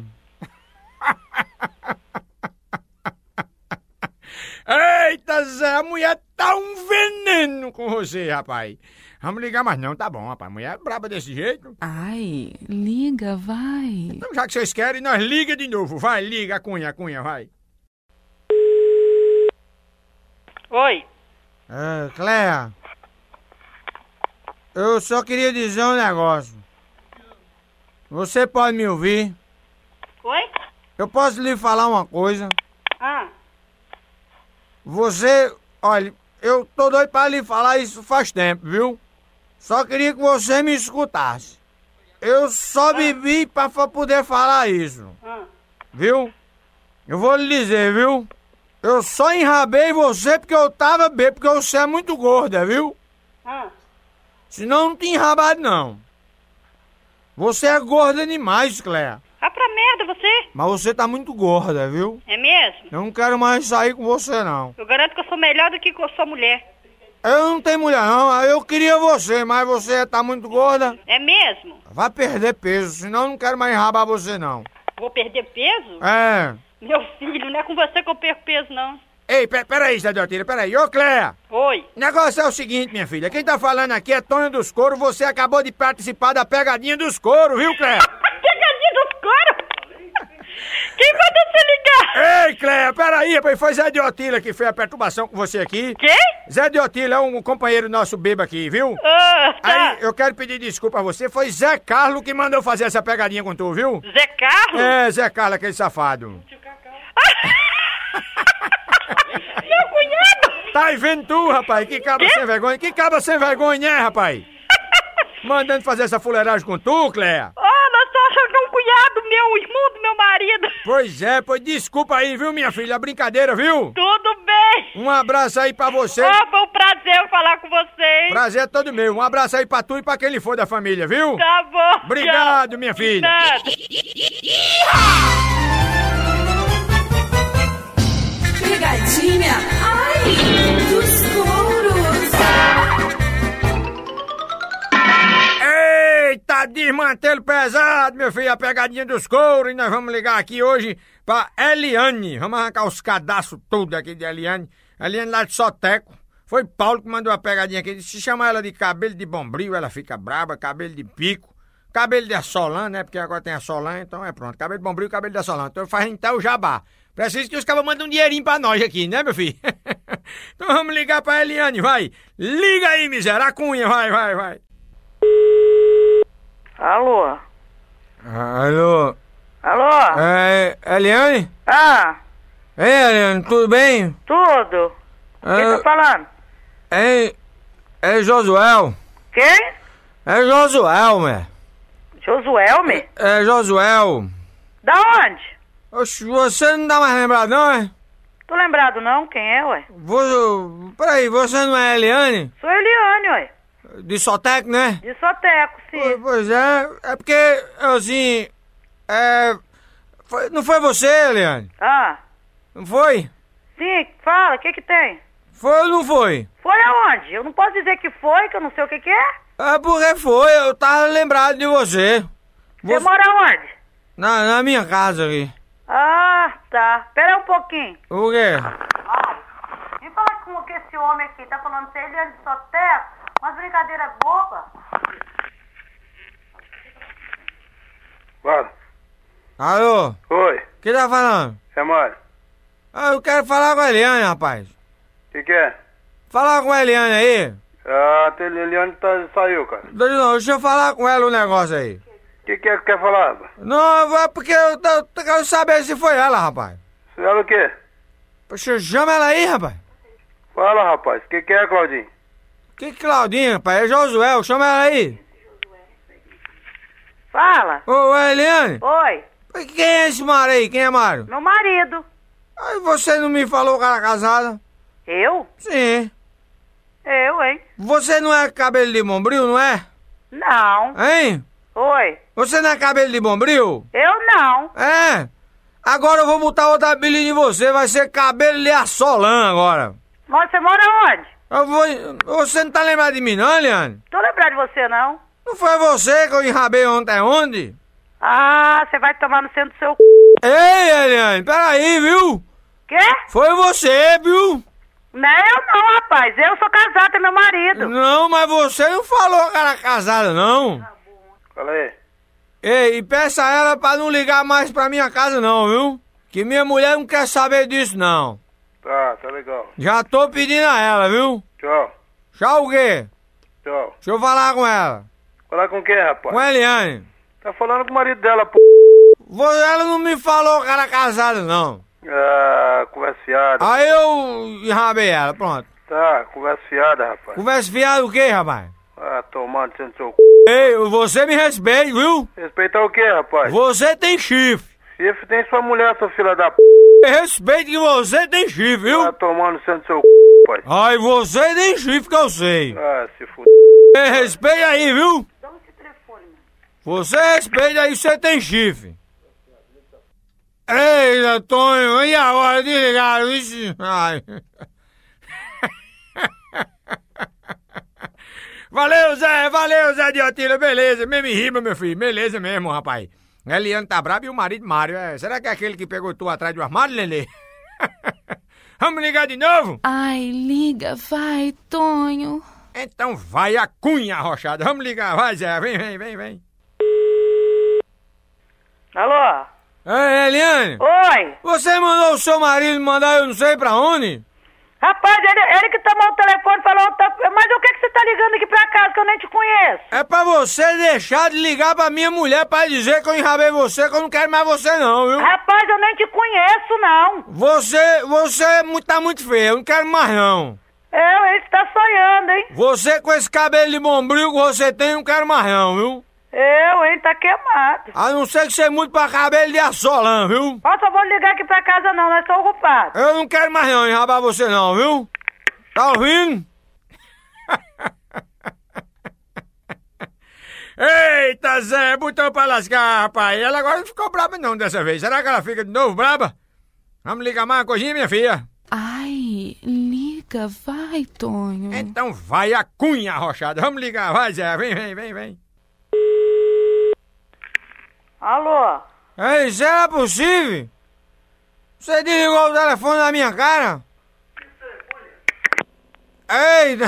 Eita, Zé, a mulher tá um veneno com você, rapaz. Vamos ligar mais não, tá bom, rapaz. Mulher braba desse jeito. Ai, liga, vai. Então, já que vocês querem, nós liga de novo. Vai, liga, a cunha, vai. Oi? Cléia, eu só queria dizer um negócio. Você pode me ouvir? Oi? Eu posso lhe falar uma coisa? Ah. Você, olha, eu tô doido pra lhe falar isso faz tempo, viu? Só queria que você me escutasse. Eu só bebi pra poder falar isso. Viu? Eu vou lhe dizer, viu? Eu só enrabei você porque eu tava bêbado, porque você é muito gorda, viu? Senão não tinha enrabado, não. Você é gorda demais, Cléia. Vá pra merda, você. Mas você tá muito gorda, viu? É mesmo? Eu não quero mais sair com você, não. Eu garanto que eu sou melhor do que eu sou mulher. Eu não tenho mulher, não. Eu queria você, mas você tá muito gorda. É mesmo? Vai perder peso, senão eu não quero mais enrabar você, não. Vou perder peso? É. Meu filho, não é com você que eu perco peso, não. Ei, peraí, Zé de Otila, peraí. Ô, Cléia. Oi. O negócio é o seguinte, minha filha. Quem tá falando aqui é Tonho dos Couros. Você acabou de participar da pegadinha dos couros, viu, Cléia? Pegadinha dos couros? Que quem mandou você ligar? Ei, Cléia, peraí, rapaz, foi Zé de Otília que fez a perturbação com você aqui. Quem? Zé de Otília é um companheiro nosso bebo aqui, viu? Ah, tá. Aí, eu quero pedir desculpa a você, foi Zé Carlos que mandou fazer essa pegadinha com tu, viu? Zé Carlos? É, Zé Carlos, aquele safado. Meu cunhado! Tá aí vendo tu, rapaz? Que cabra sem vergonha. Que cabra sem vergonha, né, rapaz? Mandando fazer essa fuleiragem com tu, Cléia. Nós tô achando que é um cunhado meu, irmão do meu marido. Pois é, pois desculpa aí, viu, minha filha? Brincadeira, viu? Tudo bem. Um abraço aí pra você. Foi um prazer falar com vocês. Prazer é todo meu. Um abraço aí pra tu e pra quem lhe for da família, viu? Tá bom. Obrigado, tchau. minha filha. Nada. Pegadinha, ai, dos touros. Eita, desmantelo pesado, meu filho, a pegadinha dos couros. E nós vamos ligar aqui hoje pra Eliane. Vamos arrancar os cadastros tudo aqui de Eliane. Eliane lá de Soteco. Foi Paulo que mandou a pegadinha aqui. Se chama ela de cabelo de bombril, ela fica braba. Cabelo de pico. Cabelo de assolã, né? Porque agora tem assolã, então é pronto. Cabelo de bombril, cabelo de assolã. Então faz então o jabá. Preciso que os cabas mandem um dinheirinho pra nós aqui, né, meu filho? Então vamos ligar pra Eliane, vai. Liga aí, miséria. A cunha, vai. Alô? Alô? Alô? Eliane? Ei, Eliane, tudo bem? Tudo? Quem tá falando? É Josuel. Quem? É Josuel, né? Josuelme? É Josuel. Da onde? Oxe, você não tá mais lembrado, não, é? Tô lembrado não, quem é, ué? Peraí, você não é Eliane? Sou Eliane, ué. De Soteco, né? De Soteco, sim. Pois é porque, assim, não foi você, Eliane? Não foi? Sim, fala, o que tem? Foi ou não foi? Foi aonde? Eu não posso dizer que foi, que eu não sei o que é. É porque foi, eu tava lembrado de você. Você mora onde? Na minha casa aqui. Tá. Pera um pouquinho. O quê? Vem falar com esse homem aqui, tá falando que ele é de Soteco, umas brincadeiras bobas. Fala. Alô? Oi. Quem tá falando? É Mário. Eu quero falar com a Eliane, rapaz. O que é? Falar com a Eliane aí. A Eliane saiu, cara. Não, deixa eu falar com ela um negócio aí. O que é que quer falar? Não, é porque eu quero saber se foi ela, rapaz. Ela o quê? Poxa, chama ela aí, rapaz. Fala, rapaz. O que é, Claudinho? Que Claudinho, rapaz? É Josué, chama ela aí. Fala. Ô, Eliane. Oi. Quem é esse Mário aí? Quem é Mário? Meu marido. Aí você não me falou que era casada? Eu? Sim. Eu, hein? Você não é cabelo de bombril, não é? Não. Hein? Oi. Você não é cabelo de bombril? Eu não. É. Agora eu vou botar outra apelido em você, vai ser cabelo de assolã agora. Mas você mora onde? Você não tá lembrado de mim não, Eliane? Tô lembrado de você, não. Não foi você que eu enrabei ontem onde? Você vai tomar no centro do seu Ei, Eliane, peraí, viu? Quê? Foi você, viu? Não, eu não, rapaz. Eu sou casada, é meu marido. Não, mas você não falou que era casada, não. Fala aí. Ei, e peça a ela pra não ligar mais pra minha casa, não, viu? Que minha mulher não quer saber disso, não. Tá legal. Já tô pedindo a ela, viu? Tchau. Tchau o quê? Tchau. Deixa eu falar com ela. Falar com quem, rapaz? Com a Eliane. Tá falando com o marido dela, Ela não me falou que era casada, não. Conversa fiada. Aí eu enrabei ela, pronto. Tá, conversa fiada, rapaz. Conversa fiada o quê, rapaz? Tomando sendo seu Ei, você me respeita, viu? Respeitar o quê, rapaz? Você tem chifre. Chifre tem sua mulher, sua filha da Respeite que você tem chifre, viu? Tomando sendo seu rapaz. Ai, você tem chifre que eu sei. Se fuder. Respeita aí, viu? Você respeita aí, você tem chifre. Ei, Antônio, e agora? Desligaram, vixe. Ai. Valeu, Zé de Otília, beleza, mesmo em rima, meu filho, beleza mesmo, rapaz. Eliane tá brava e o marido Mário, será que é aquele que pegou tu atrás do armário, Lelê? Vamos ligar de novo? Ai, liga, vai, Tonho. Então vai a cunha arrochada, vamos ligar, vai Zé, vem. Alô? Ei, Eliane! Oi! Você mandou o seu marido mandar eu não sei pra onde? Rapaz, ele que tomou o telefone e falou... Mas o que você tá ligando aqui pra casa que eu nem te conheço? É pra você deixar de ligar pra minha mulher pra dizer que eu enrabei você, que eu não quero mais você não, viu? Rapaz, eu nem te conheço, não. Você tá muito feio, eu não quero mais não. Ele tá sonhando, hein? Você com esse cabelo de bombril que você tem, eu não quero mais não, viu? Tá queimado. A não ser que você mude pra cabelo de assolã, viu? Ó, só vou ligar aqui pra casa não, nós estamos ocupados. Eu não quero mais não enrabar você não, viu? Tá ouvindo? Eita, Zé, botou pra lascar, rapaz. Ela agora não ficou braba não dessa vez. Será que ela fica de novo braba? Vamos ligar mais uma coisinha, minha filha? Ai, liga, vai, Tonho. Então vai a cunha arrochada. Vamos ligar, vai, Zé. Vem. Alô? Ei, isso era possível? Você desligou o telefone na minha cara? Eita!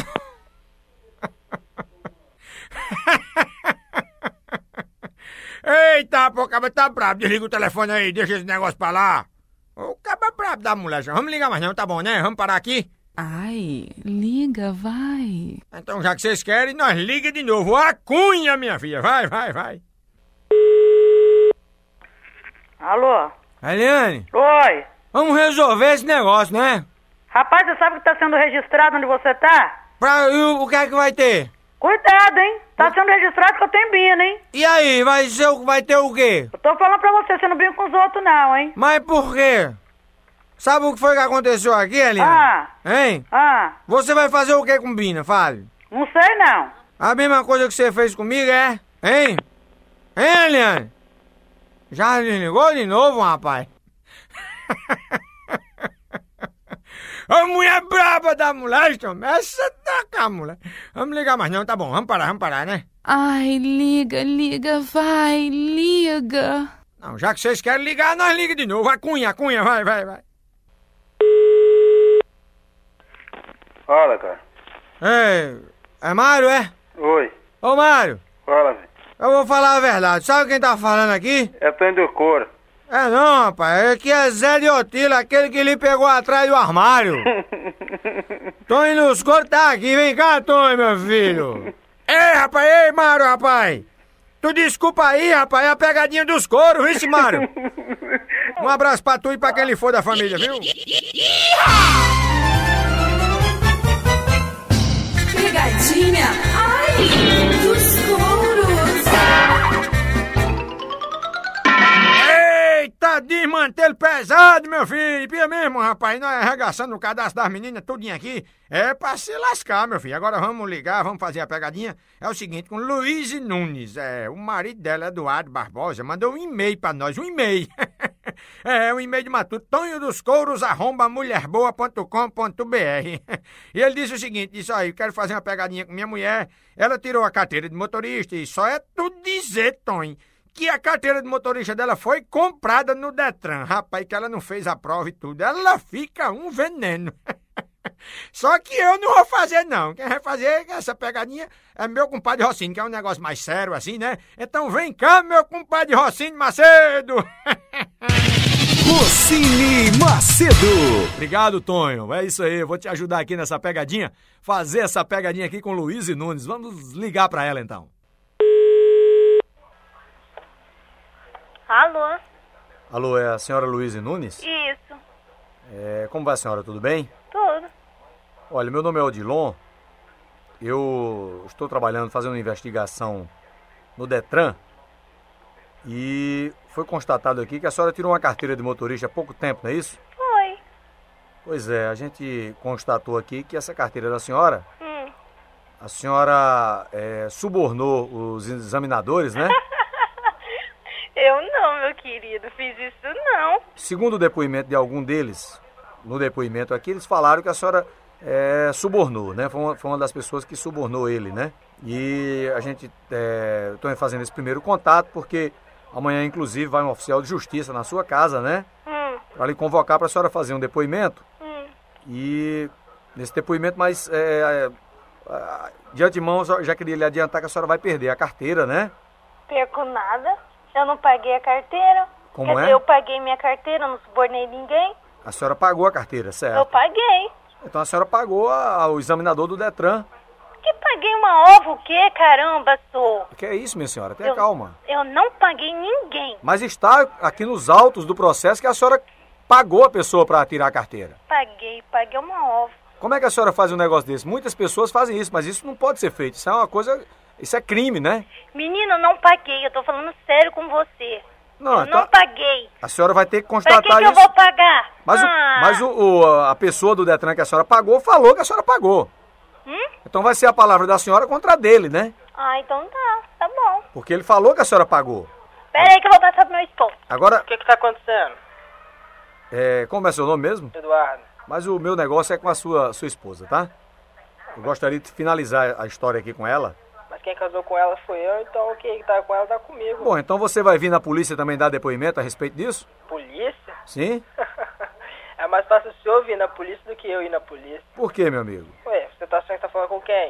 Eita, pô, o cara tá brabo. Desliga o telefone aí, deixa esse negócio pra lá. O cara brabo da mulher. Vamos ligar mais não, tá bom, né? Vamos parar aqui? Ai, liga, vai. Então, já que vocês querem, nós liga de novo. A cunha, minha filha. Vai. Alô? Eliane? Oi? Vamos resolver esse negócio, né? Rapaz, você sabe que tá sendo registrado onde você tá? O que é que vai ter? Cuidado, hein? Tá sendo registrado que eu tenho bina, hein? E aí, vai ter o quê? Eu tô falando pra você não brinca com os outros não, hein? Mas por quê? Sabe o que foi que aconteceu aqui, Eliane? Hein? Você vai fazer o que com Bina? Fale. Não sei não. A mesma coisa que você fez comigo, é? Hein? Hein, Eliane? Já desligou de novo, rapaz? A mulher braba da mulher, essa tá com a mulher. Vamos ligar mais não, tá bom, vamos parar, né? Ai, liga, vai, liga. Não, já que vocês querem ligar, nós liga de novo. A cunha, vai. Fala, cara. Ei, é Mário, é? Oi. Ô, Mário. Fala, velho. Eu vou falar a verdade. Sabe quem tá falando aqui? É Tonho do Couro. É não, rapaz. Aqui é Zé de Otila, aquele que lhe pegou atrás do armário. Tonho dos Couros tá aqui. Vem cá, Tonho, meu filho. Ei, Mário, rapaz. Tu desculpa aí, rapaz. É a pegadinha dos couros, viu, Mário? Um abraço pra tu e pra quem lhe for da família, viu? Pegadinha, ai, dos couros. Eita, desmantelo pesado, meu filho. Pia mesmo, rapaz. Nós arregaçando o cadastro das meninas tudinho aqui. É pra se lascar, meu filho. Agora vamos ligar, vamos fazer a pegadinha. É o seguinte, com Luiz Nunes, o marido dela, Eduardo Barbosa, mandou um e-mail pra nós, um e-mail. Um e-mail de matuto, tonhodoscouros@mulherboa.com.br. E ele disse o seguinte, disse aí, quero fazer uma pegadinha com minha mulher. Ela tirou a carteira de motorista e só é tu dizer, Tonho, que a carteira de motorista dela foi comprada no Detran. Rapaz, que ela não fez a prova e tudo. Ela fica um veneno. Só que eu não vou fazer, não. Quem vai fazer essa pegadinha é meu compadre Rocinho, que é um negócio mais sério assim, né? Então vem cá, meu compadre Rocinho Macedo. Rocinho Macedo. Obrigado, Tonho. É isso aí, eu vou te ajudar aqui nessa pegadinha. Fazer essa pegadinha aqui com Luiz Nunes. Vamos ligar pra ela, então. Alô? Alô, é a senhora Luiz Nunes? Isso. Como vai a senhora, tudo bem? Tudo. Olha, meu nome é Odilon. Eu estou trabalhando, fazendo uma investigação no Detran. E foi constatado aqui que a senhora tirou uma carteira de motorista há pouco tempo, não é isso? Foi. Pois é, a gente constatou aqui que essa carteira da senhora, a senhora subornou os examinadores, né? Eu não, meu querido, fiz isso não. Segundo o depoimento de algum deles, no depoimento aqui, eles falaram que a senhora subornou, né? Foi uma das pessoas que subornou ele, né? E a gente estou fazendo esse primeiro contato porque amanhã, inclusive, vai um oficial de justiça na sua casa, né? Para lhe convocar para a senhora fazer um depoimento. E nesse depoimento, mas de antemão, eu já queria lhe adiantar que a senhora vai perder a carteira, né? Perco nada. Eu não paguei a carteira. Como Quer é? dizer, eu paguei minha carteira, não subornei ninguém. A senhora pagou a carteira, certo? Eu paguei. Então a senhora pagou ao examinador do Detran. Que paguei uma ova o quê? Caramba, sou. Que é isso, minha senhora? Tenha calma. Eu não paguei ninguém. Mas está aqui nos autos do processo que a senhora pagou a pessoa para tirar a carteira. Paguei uma ova. Como é que a senhora faz um negócio desse? Muitas pessoas fazem isso, mas isso não pode ser feito. Isso é uma coisa... Isso é crime, né? Menina, eu não paguei. Eu tô falando sério com você. Não, eu não paguei. A senhora vai ter que constatar Pra que isso. eu vou pagar? Mas, a pessoa do Detran que a senhora pagou falou que a senhora pagou. Então vai ser a palavra da senhora contra a dele, né? Ah, então tá bom. Porque ele falou que a senhora pagou. Pera aí que eu vou passar pro meu esposo. Agora, O que tá acontecendo? como é seu nome mesmo? Eduardo. Mas o meu negócio é com a sua esposa, tá? Eu gostaria de finalizar a história aqui com ela. Mas quem casou com ela foi eu, então quem tá com ela tá comigo. Bom, então você vai vir na polícia também dar depoimento a respeito disso? Polícia? Sim? É mais fácil o senhor vir na polícia do que eu ir na polícia. Por quê, meu amigo? Ué, você tá achando que tá falando com quem?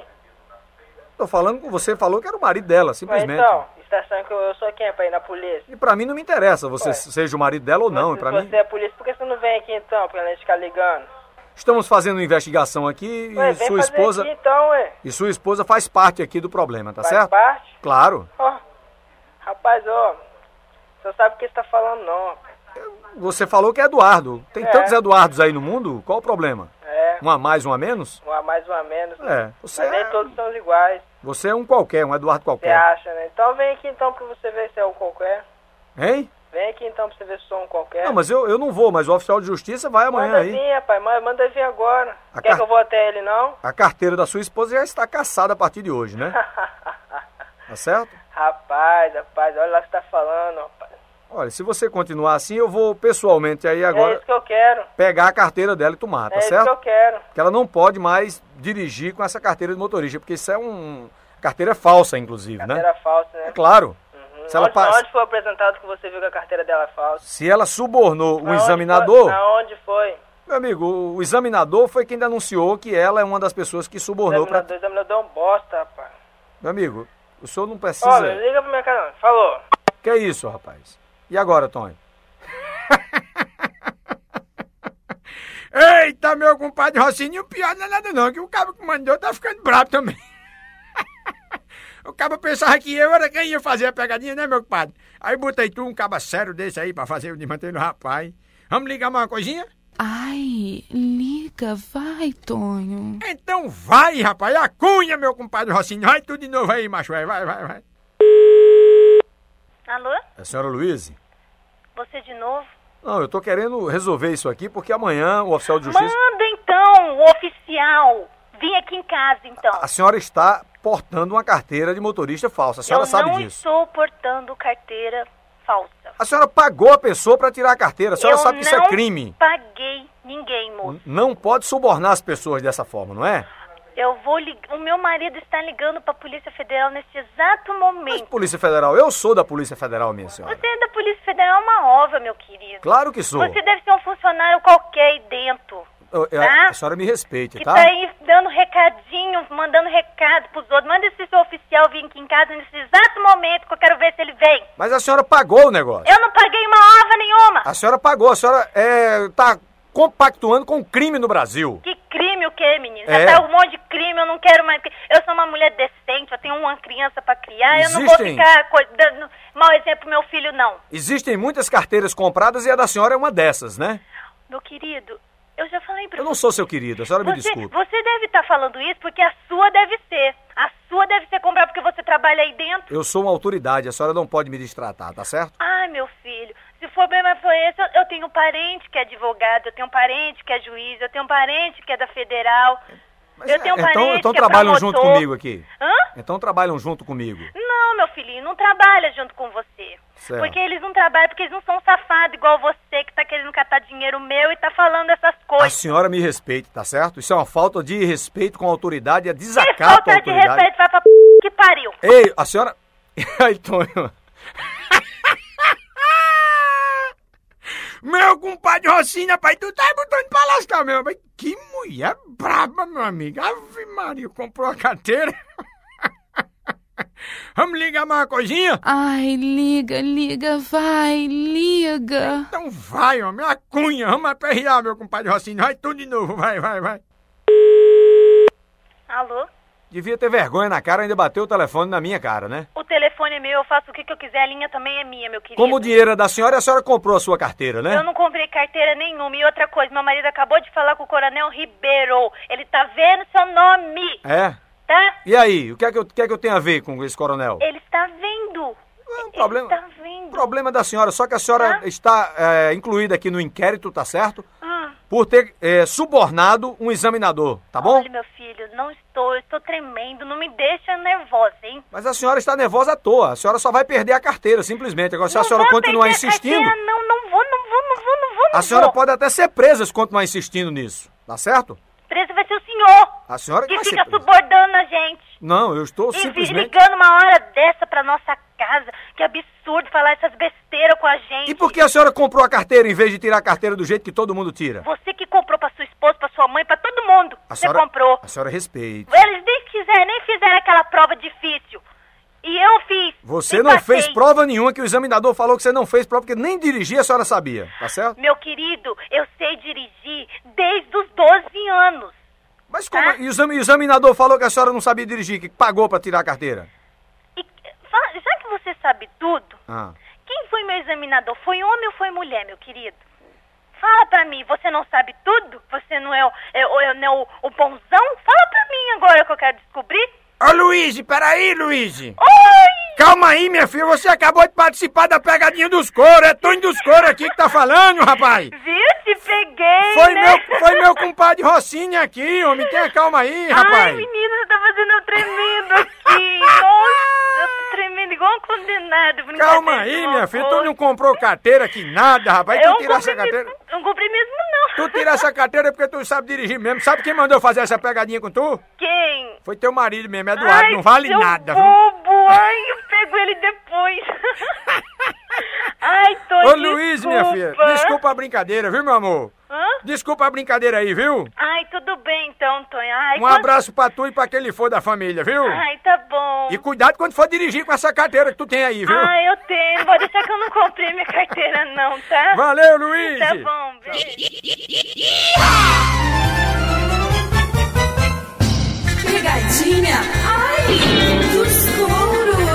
Tô falando com você, falou que era o marido dela, simplesmente. Ué, então, você tá achando que eu sou quem pra ir na polícia? E pra mim não me interessa você seja o marido dela ou não, Se pra você mim... é polícia, por que você não vem aqui então, pra gente ficar ligando? Estamos fazendo uma investigação aqui Ué, e vem sua fazer esposa... aqui então, ué. E sua esposa faz parte aqui do problema, tá Faz certo? parte? Claro. Ó, rapaz, ó, você não sabe o que você tá falando não. Você falou que é Eduardo. Tem tantos Eduardos aí no mundo, qual o problema? É. Um a mais, um a menos? Um a mais, um a menos. É, você Mas nem todos são iguais. Você é um qualquer, um Eduardo Você qualquer. acha, né? Então vem aqui então pra você ver se é um qualquer. Hein? Vem aqui então pra você ver se sou um qualquer. Não, mas eu não vou, mas o oficial de justiça vai amanhã Manda aí. vir, rapaz, manda vir agora. A Quer que eu vou até ele, não? A carteira da sua esposa já está caçada a partir de hoje, né? Tá certo? Rapaz, olha lá o que você tá falando, rapaz. Olha, se você continuar assim, eu vou pessoalmente aí agora É isso que eu quero. pegar a carteira dela e tomar, tá É isso certo? que eu quero. Que ela não pode mais dirigir com essa carteira de motorista, porque isso é carteira falsa, inclusive, né? Carteira falsa, né? É claro. Se ela Onde foi apresentado que você viu que a carteira dela é falsa? Se ela subornou o examinador... Aonde foi? Meu amigo, o examinador foi quem denunciou que ela é uma das pessoas que subornou pra... O examinador é um bosta, rapaz. Meu amigo, o senhor não precisa... Olha, liga pra minha cara. Falou. Que é isso, rapaz? E agora, Tony? Eita, meu compadre Rocinho, o pior não é nada não, que o cabo que mandou tá ficando bravo também. O cabo pensava que eu era quem ia fazer a pegadinha, né, meu compadre? Aí botei tu um cabo sério desse aí pra fazer o desmanter do rapaz. Vamos ligar mais uma coisinha? Ai, liga, vai, Tonho. Então vai, rapaz, a cunha, meu compadre Rocinho. Vai tudo de novo aí, macho, vai. Alô? É a senhora Luíse? Você de novo? Não, eu tô querendo resolver isso aqui porque amanhã o oficial de justiça... Manda então, o oficial. Vim aqui em casa então. A senhora está portando uma carteira de motorista falsa, a senhora sabe disso. Eu não estou portando carteira falsa. A senhora pagou a pessoa para tirar a carteira, a senhora sabe que isso é crime. Eu não paguei ninguém, moço. Não pode subornar as pessoas dessa forma, não é? Eu vou ligar. O meu marido está ligando para a Polícia Federal nesse exato momento. Mas Polícia Federal, eu sou da Polícia Federal, minha senhora. Você é da Polícia Federal, uma ova, meu querido. Claro que sou. Você deve ser um funcionário qualquer aí dentro. Tá? A senhora me respeite, que tá? tá aí dando recadinho, mandando recado pros outros. Manda esse seu oficial vir aqui em casa nesse exato momento que eu quero ver se ele vem. Mas a senhora pagou o negócio. Eu não paguei uma ova nenhuma. A senhora pagou, a senhora tá compactuando com crime no Brasil. Que crime o quê, menino? Já tá um monte de crime, eu não quero mais... Eu sou uma mulher decente, eu tenho uma criança pra criar, eu não vou ficar dando mau exemplo pro meu filho, não. Existem muitas carteiras compradas e a da senhora é uma dessas, né? Meu querido, eu já falei pra você... Eu não sou seu querido, a senhora me desculpe. Você deve estar falando isso porque a sua deve ser. A sua deve ser comprada porque você trabalha aí dentro. Eu sou uma autoridade, a senhora não pode me destratar, tá certo? Ai, meu filho, se for bem mais foi esse, eu tenho um parente que é advogado, eu tenho um parente que é juiz, eu tenho um parente que é da federal. Mas eu tenho um parente então que é trabalham promotor. junto comigo aqui. Hã? Então trabalham junto comigo. Não, meu filhinho, não trabalha junto com você. Certo. Porque eles não trabalham, porque eles não são safados igual você que tá querendo catar dinheiro meu e tá falando essas coisas. A senhora me respeite, tá certo? Isso é uma falta de respeito com a autoridade, é Que desacato à falta de autoridade. respeito, vai pra que pariu. Ei, a senhora... Ai, Tonho... Meu compadre Rocinho, rapaz, tu tá botando pra lascar mesmo. Mas que mulher braba, meu amigo. Ave Maria, comprou a carteira. Vamos ligar mais uma coisinha? Ai, liga, vai, liga. Então vai, homem, a cunha. Vamos aperrear, meu compadre Rocinho. Vai tudo de novo, vai. Alô? Devia ter vergonha na cara, ainda bateu o telefone na minha cara, né? O telefone é meu, eu faço o que eu quiser, a linha também é minha, meu querido. Como o dinheiro é da senhora, a senhora comprou a sua carteira, né? Eu não comprei carteira nenhuma. E outra coisa, meu marido acabou de falar com o Coronel Ribeiro. Ele tá vendo seu nome. É? Tá? E aí, o que é que eu tenho a ver com esse coronel? Ele está vendo. Problema, Ele está vendo. problema da senhora, só que a senhora está incluída aqui no inquérito, tá certo? Ah. Por ter subornado um examinador, tá bom? Olha, meu filho, eu estou tremendo, não me deixa nervosa, hein? Mas a senhora está nervosa à toa, a senhora só vai perder a carteira, simplesmente. Agora, se a senhora continuar insistindo... Não vou. A senhora pode até ser presa se continuar insistindo nisso, tá certo? Preso vai ser o senhor. A senhora que vai fica ser presa. subordando a gente. Não, eu estou E simplesmente... ligando uma hora dessa pra nossa casa. Que absurdo falar essas besteiras com a gente. E por que a senhora comprou a carteira em vez de tirar a carteira do jeito que todo mundo tira? Você que comprou pra sua esposa, pra sua mãe, pra todo mundo. Você comprou. A senhora respeita. Eles nem fizeram aquela prova difícil. E eu fiz. Você não fez prova nenhuma, que o examinador falou que você não fez prova, porque nem dirigir a senhora sabia, tá certo? Meu querido, eu sei dirigir desde os 12 anos. Mas como? E o examinador falou que a senhora não sabia dirigir, que pagou pra tirar a carteira? Já que você sabe tudo, Ah. quem foi meu examinador? Foi homem ou foi mulher, meu querido? Fala pra mim, você não sabe tudo? Você não é o bonzão? Fala pra mim agora que eu quero descobrir. Ô, Luiz, peraí, Luiz. Oi! Calma aí, minha filha, você acabou de participar da pegadinha dos coros. É Tonho dos coros aqui que tá falando, rapaz. Viu? Te peguei, Foi meu compadre Rocinho aqui, homem. Tenha calma aí, rapaz. Ai, menina, você tá fazendo eu tremendo aqui. Nossa, eu tô tremendo igual um condenado. Calma aí, minha filha. Tu não comprou carteira aqui nada, rapaz. Tu tirasse a carteira. Eu não comprei mesmo, não. Tu tirasse a carteira porque tu sabe dirigir mesmo. Sabe quem mandou fazer essa pegadinha com tu? Quem? Foi teu marido mesmo, Eduardo. Não vale nada, viu? Bobo. Ai, eu pego ele depois. Ai, Tonho, Ô, Luiz, minha filha, desculpa a brincadeira, viu, meu amor? Hã? Desculpa a brincadeira aí, viu? Ai, tudo bem então, Tonho. Ai, abraço pra tu e pra aquele for da família, viu? Ai, tá bom. E cuidado quando for dirigir com essa carteira que tu tem aí, viu? Ai, eu tenho. Pode deixar que eu não comprei minha carteira não, tá? Valeu, Luiz. Tá bom, beijo. Pegadinha, ai, dos coros.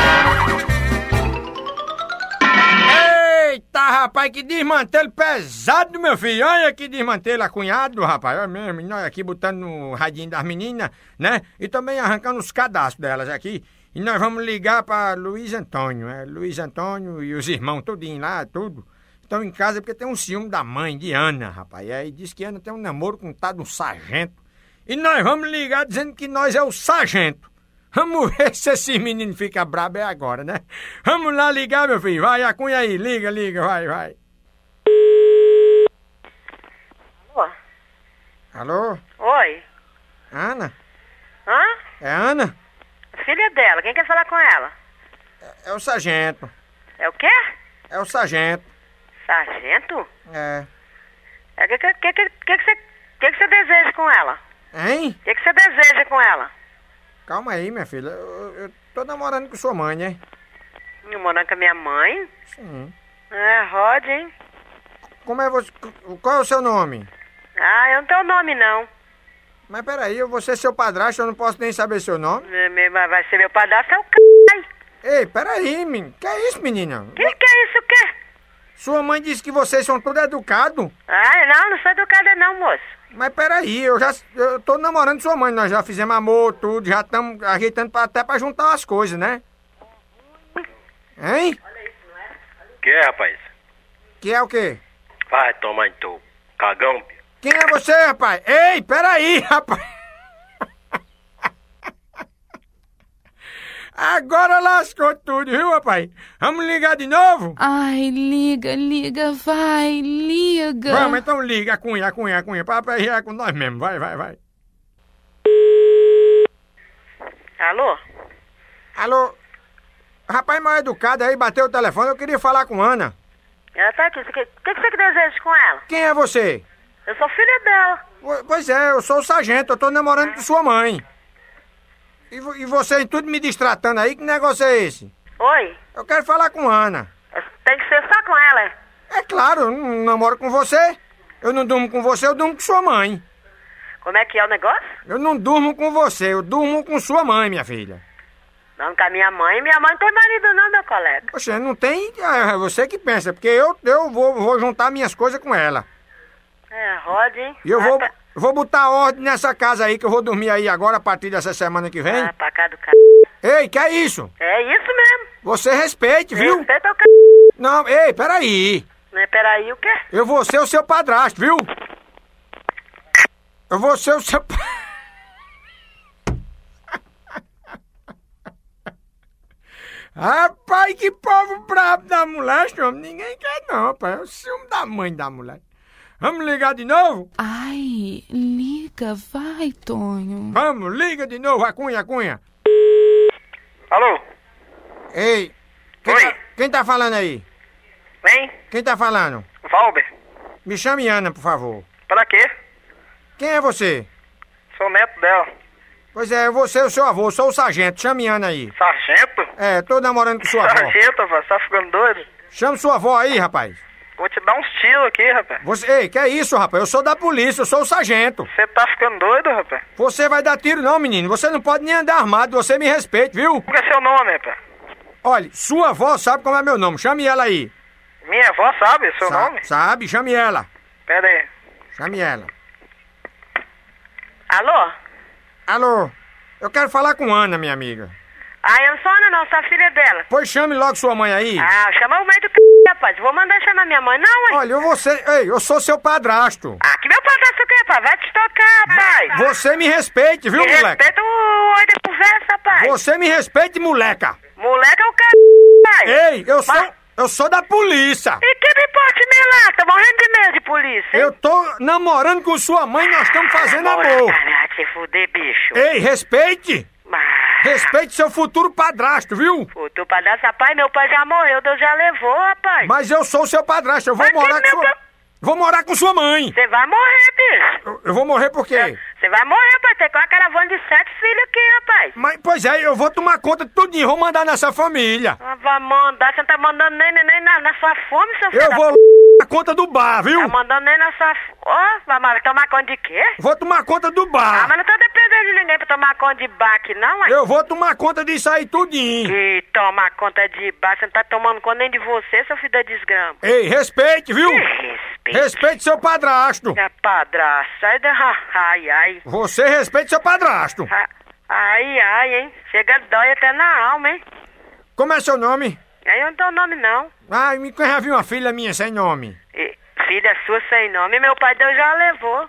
Eita, rapaz, que desmantelo pesado, meu filho. Olha que desmantelo acunhado, rapaz. Olha mesmo, nós aqui botando no radinho das meninas, né? E também arrancando os cadastros delas aqui. E nós vamos ligar pra Luiz Antônio, Luiz Antônio e os irmãos tudinho lá, tudo. Estão em casa porque tem um ciúme da mãe, de Ana, rapaz. E aí diz que Ana tem um namoro com um tal de um sargento. E nós vamos ligar dizendo que nós é o sargento. Vamos ver se esse menino fica brabo agora, né? Vamos lá ligar, meu filho. Vai, acunha aí. Liga, vai. Alô? Alô? Oi? Ana? Hã? É Ana? Filha dela. Quem quer falar com ela? É o sargento. É o quê? É o sargento. Sargento? É. O que você deseja com ela? Hein? O que você deseja com ela? Calma aí, minha filha. Eu tô namorando com sua mãe, né? Namorando com a minha mãe? Sim. É, Rod, hein? Como é você... Qual é o seu nome? Ah, eu não tenho nome, não. Mas peraí, eu vou ser seu padrasto, eu não posso nem saber seu nome. Vai ser meu padrasto, é o c... Ei, peraí, menino. Que é isso, menina? Que é isso, o quê? Sua mãe disse que vocês são todos educados. Ah, não sou educada não, moço. Mas peraí, eu tô namorando sua mãe, nós já fizemos amor, tudo, já estamos ajeitando até pra juntar as coisas, né? Hein? Que é, rapaz? Que é o quê? Vai tomar em tu cagão. Quem é você, rapaz? Ei, peraí, rapaz. Agora lascou tudo, viu, rapaz? Vamos ligar de novo? Ai, liga, vai, liga. Vamos, então liga, cunha, pra aperrear com nós mesmo, vai. Alô? Rapaz mal educado aí, bateu o telefone, eu queria falar com Ana. Ela tá aqui, o que você deseja com ela? Quem é você? Eu sou filha dela. Pois é, eu sou o sargento, eu tô namorando com sua mãe. E você tudo me distratando aí, que negócio é esse? Oi? Eu quero falar com Ana. Tem que ser só com ela, é? É claro, eu não namoro com você. Eu não durmo com você, eu durmo com sua mãe. Como é que é o negócio? Eu não durmo com você, eu durmo com sua mãe, minha filha. Não, com a minha mãe não tem marido não, meu colega. Você não tem, é você que pensa, porque eu vou juntar minhas coisas com ela. É, rode, hein? E eu vou botar ordem nessa casa aí, que eu vou dormir aí agora, a partir dessa semana que vem. Ah, pra cá do c... Ei, que é isso? É isso mesmo. Você respeite, viu? Respeita o c... Não, ei, peraí. Né, peraí, o quê? Eu vou ser o seu padrasto, viu? Eu vou ser o seu... Rapaz, que povo brabo da mulher, homem. Ninguém quer não, rapaz. É o ciúme da mãe da mulher. Vamos ligar de novo? Ai, liga, vai, Tonho. Vamos, liga de novo, a cunha. Alô? Ei. Oi? Quem tá falando aí? Vem? Quem tá falando? Valber. Me chame Ana, por favor. Pra quê? Quem é você? Sou neto dela. Pois é, eu vou ser o seu avô, sou o sargento. Chame Ana aí. Sargento? É, tô namorando com sua avó. Sargento, rapaz, tá ficando doido? Chama sua avó aí, rapaz. Vou te dar uns tiros aqui, rapaz. Ei, que é isso, rapaz? Eu sou da polícia, eu sou o sargento. Você tá ficando doido, rapaz? Você vai dar tiro não, menino. Você não pode nem andar armado, você me respeite, viu? Qual é seu nome, rapaz? Olha, sua avó sabe como é meu nome, chame ela aí. Minha avó sabe o seu nome? Sabe, chame ela. Pera aí. Chame ela. Alô? Alô, eu quero falar com Ana, minha amiga. Ah, eu não sou Ana não, sou a filha dela. Pois chame logo sua mãe aí. Ah, chama o mãe do c... rapaz. Vou mandar chamar minha mãe, não, hein? Olha, eu sou seu padrasto. Ah, que meu padrasto o quê, rapaz? Vai te tocar, rapaz. Você me respeite, viu, moleque? Respeita o oi de conversa, rapaz. Você me respeite, moleca. Moleque é o c... rapaz. Ei, eu sou da polícia. E que me importa, Milá? Tô morrendo de medo de polícia, hein? Eu tô namorando com sua mãe, nós estamos fazendo amor. Vai se fuder, bicho. Ei, respeite. Respeite seu futuro padrasto, viu? Futuro padrasto, rapaz, meu pai já morreu, Deus já levou, rapaz. Mas eu sou o seu padrasto, eu vou morar com sua... Vou morar com sua mãe. Você vai morrer, bicho. Eu vou morrer por quê? Você vai morrer, rapaz. Tem uma caravana de 7 filhos aqui, rapaz. Mas, pois é, eu vou tomar conta de tudinho, vou mandar nessa família. Vai mandar, você não tá mandando nem na sua fome, seu filho. Eu vou na conta do bar, viu? Tá mandando nem na sua... Ó, vai tomar conta de quê? Vou tomar conta do bar. Ah, mas não tô dependendo de ninguém pra tomar conta de bar aqui, não, ué. Eu vou tomar conta disso aí tudinho. E tomar conta de bar, você não tá tomando conta nem de você, seu filho da desgrama. Ei, respeite, viu? Respeite seu padrasto. É padrasto, sai da... Ai. Você respeite seu padrasto. Ai, hein? Chega, dói até na alma, hein? Como é seu nome? Eu não dou nome, não. Ai, me já vi uma filha minha sem nome. Filha sua sem nome? Meu pai Deus já levou.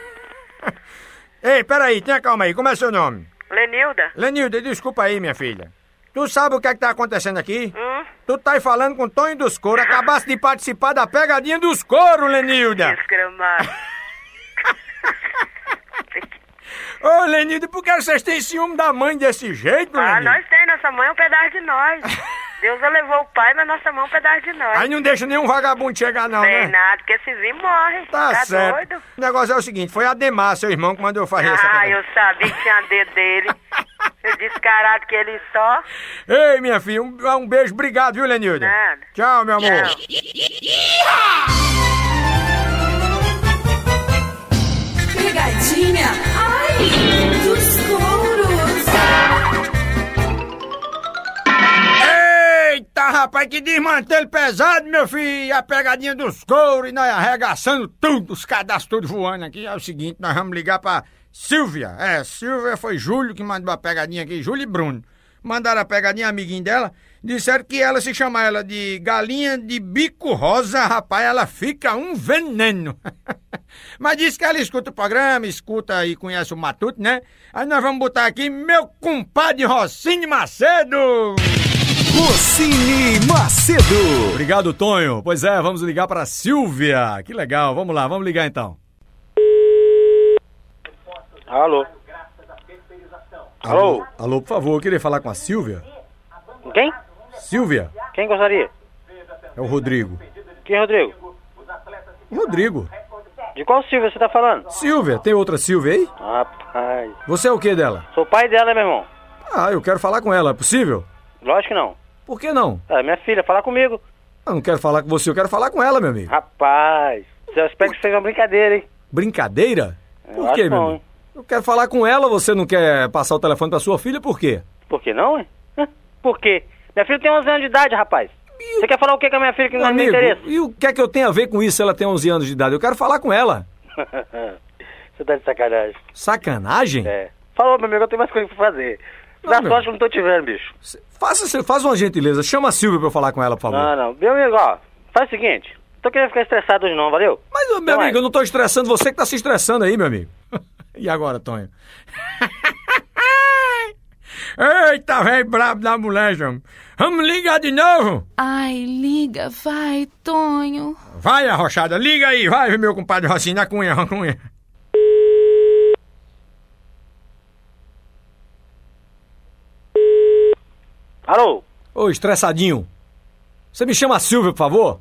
Ei, peraí, tenha calma aí. Como é seu nome? Lenilda. Lenilda, desculpa aí, minha filha. Tu sabe o que é que tá acontecendo aqui? Tu tá aí falando com o Tonho dos Coros. Acabaste de participar da pegadinha dos coros, Lenilda. Desgramado. Ô, Lenilda, por que vocês têm ciúme da mãe desse jeito, Lenilda? Nós temos. Nossa mãe é um pedaço de nós. Deus levou o pai, mas nossa mãe é um pedaço de nós. Aí não deixa nenhum vagabundo chegar, não, né? Tem nada, porque se vir, morre. Tá certo. Doido? O negócio é o seguinte, foi Ademar, seu irmão, que mandou eu fazer essa pegadinha. Eu sabia que tinha dedo dele. Eu descarado que ele só... Ei, minha filha, um beijo, obrigado, viu, Lenilda? Nada. Tchau, meu amor. Tchau. Pegadinha, ai, dos coros. Eita, rapaz, que desmantelo pesado, meu filho. A pegadinha dos coros e nós arregaçando tudo, os cadastros todos voando aqui. É o seguinte, nós vamos ligar pra Silvia. Silvia foi Júlio que mandou a pegadinha aqui, Júlio e Bruno. Mandaram a pegadinha, amiguinho dela. Disseram que ela, se chamar ela de galinha de bico rosa, rapaz, ela fica um veneno. Mas disse que ela escuta o programa, escuta e conhece o Matuto, né? Aí nós vamos botar aqui meu compadre Rossini Macedo. Rossini Macedo. Obrigado, Tonho. Pois é, vamos ligar para Silvia. Que legal, vamos lá, vamos ligar então. Alô? Alô? Alô, por favor, eu queria falar com a Silvia. Quem? Silvia. Quem gostaria? É o Rodrigo. Quem é Rodrigo? Rodrigo. De qual Silvia você tá falando? Silvia, tem outra Silvia aí? Rapaz. Você é o que dela? Sou pai dela, meu irmão. Ah, eu quero falar com ela, é possível? Lógico que não. Por que não? É, minha filha, falar comigo. Eu não quero falar com você, eu quero falar com ela, meu amigo. Rapaz, eu espero que seja uma brincadeira, hein? Brincadeira? Por acho quê, meu bom, amigo? Eu quero falar com ela, você não quer passar o telefone pra sua filha, por quê? Por que não, hein? Por quê? Minha filha tem 11 anos de idade, rapaz. Você quer falar o que com a minha filha que não me interessa? E o que é que eu tenho a ver com isso se ela tem 11 anos de idade? Eu quero falar com ela. Você tá de sacanagem. Sacanagem? É. Falou, meu amigo, eu tenho mais coisa pra fazer. Dá sorte que eu não tô te vendo, bicho. Faz uma gentileza, chama a Silvia pra eu falar com ela, por favor. Não. Meu amigo, ó, faz o seguinte. Não tô querendo ficar estressado hoje não, valeu? Mas, meu amigo, eu não tô estressando, você que tá se estressando aí, meu amigo. E agora, Tonho? Eita, velho brabo da mulher, João. Vamos ligar de novo? Ai, liga, vai, Tonho. Vai, arrochada, liga aí, vai, meu compadre Rocinho, na cunha. Alô? Ô, estressadinho. Você me chama a Silvia, por favor?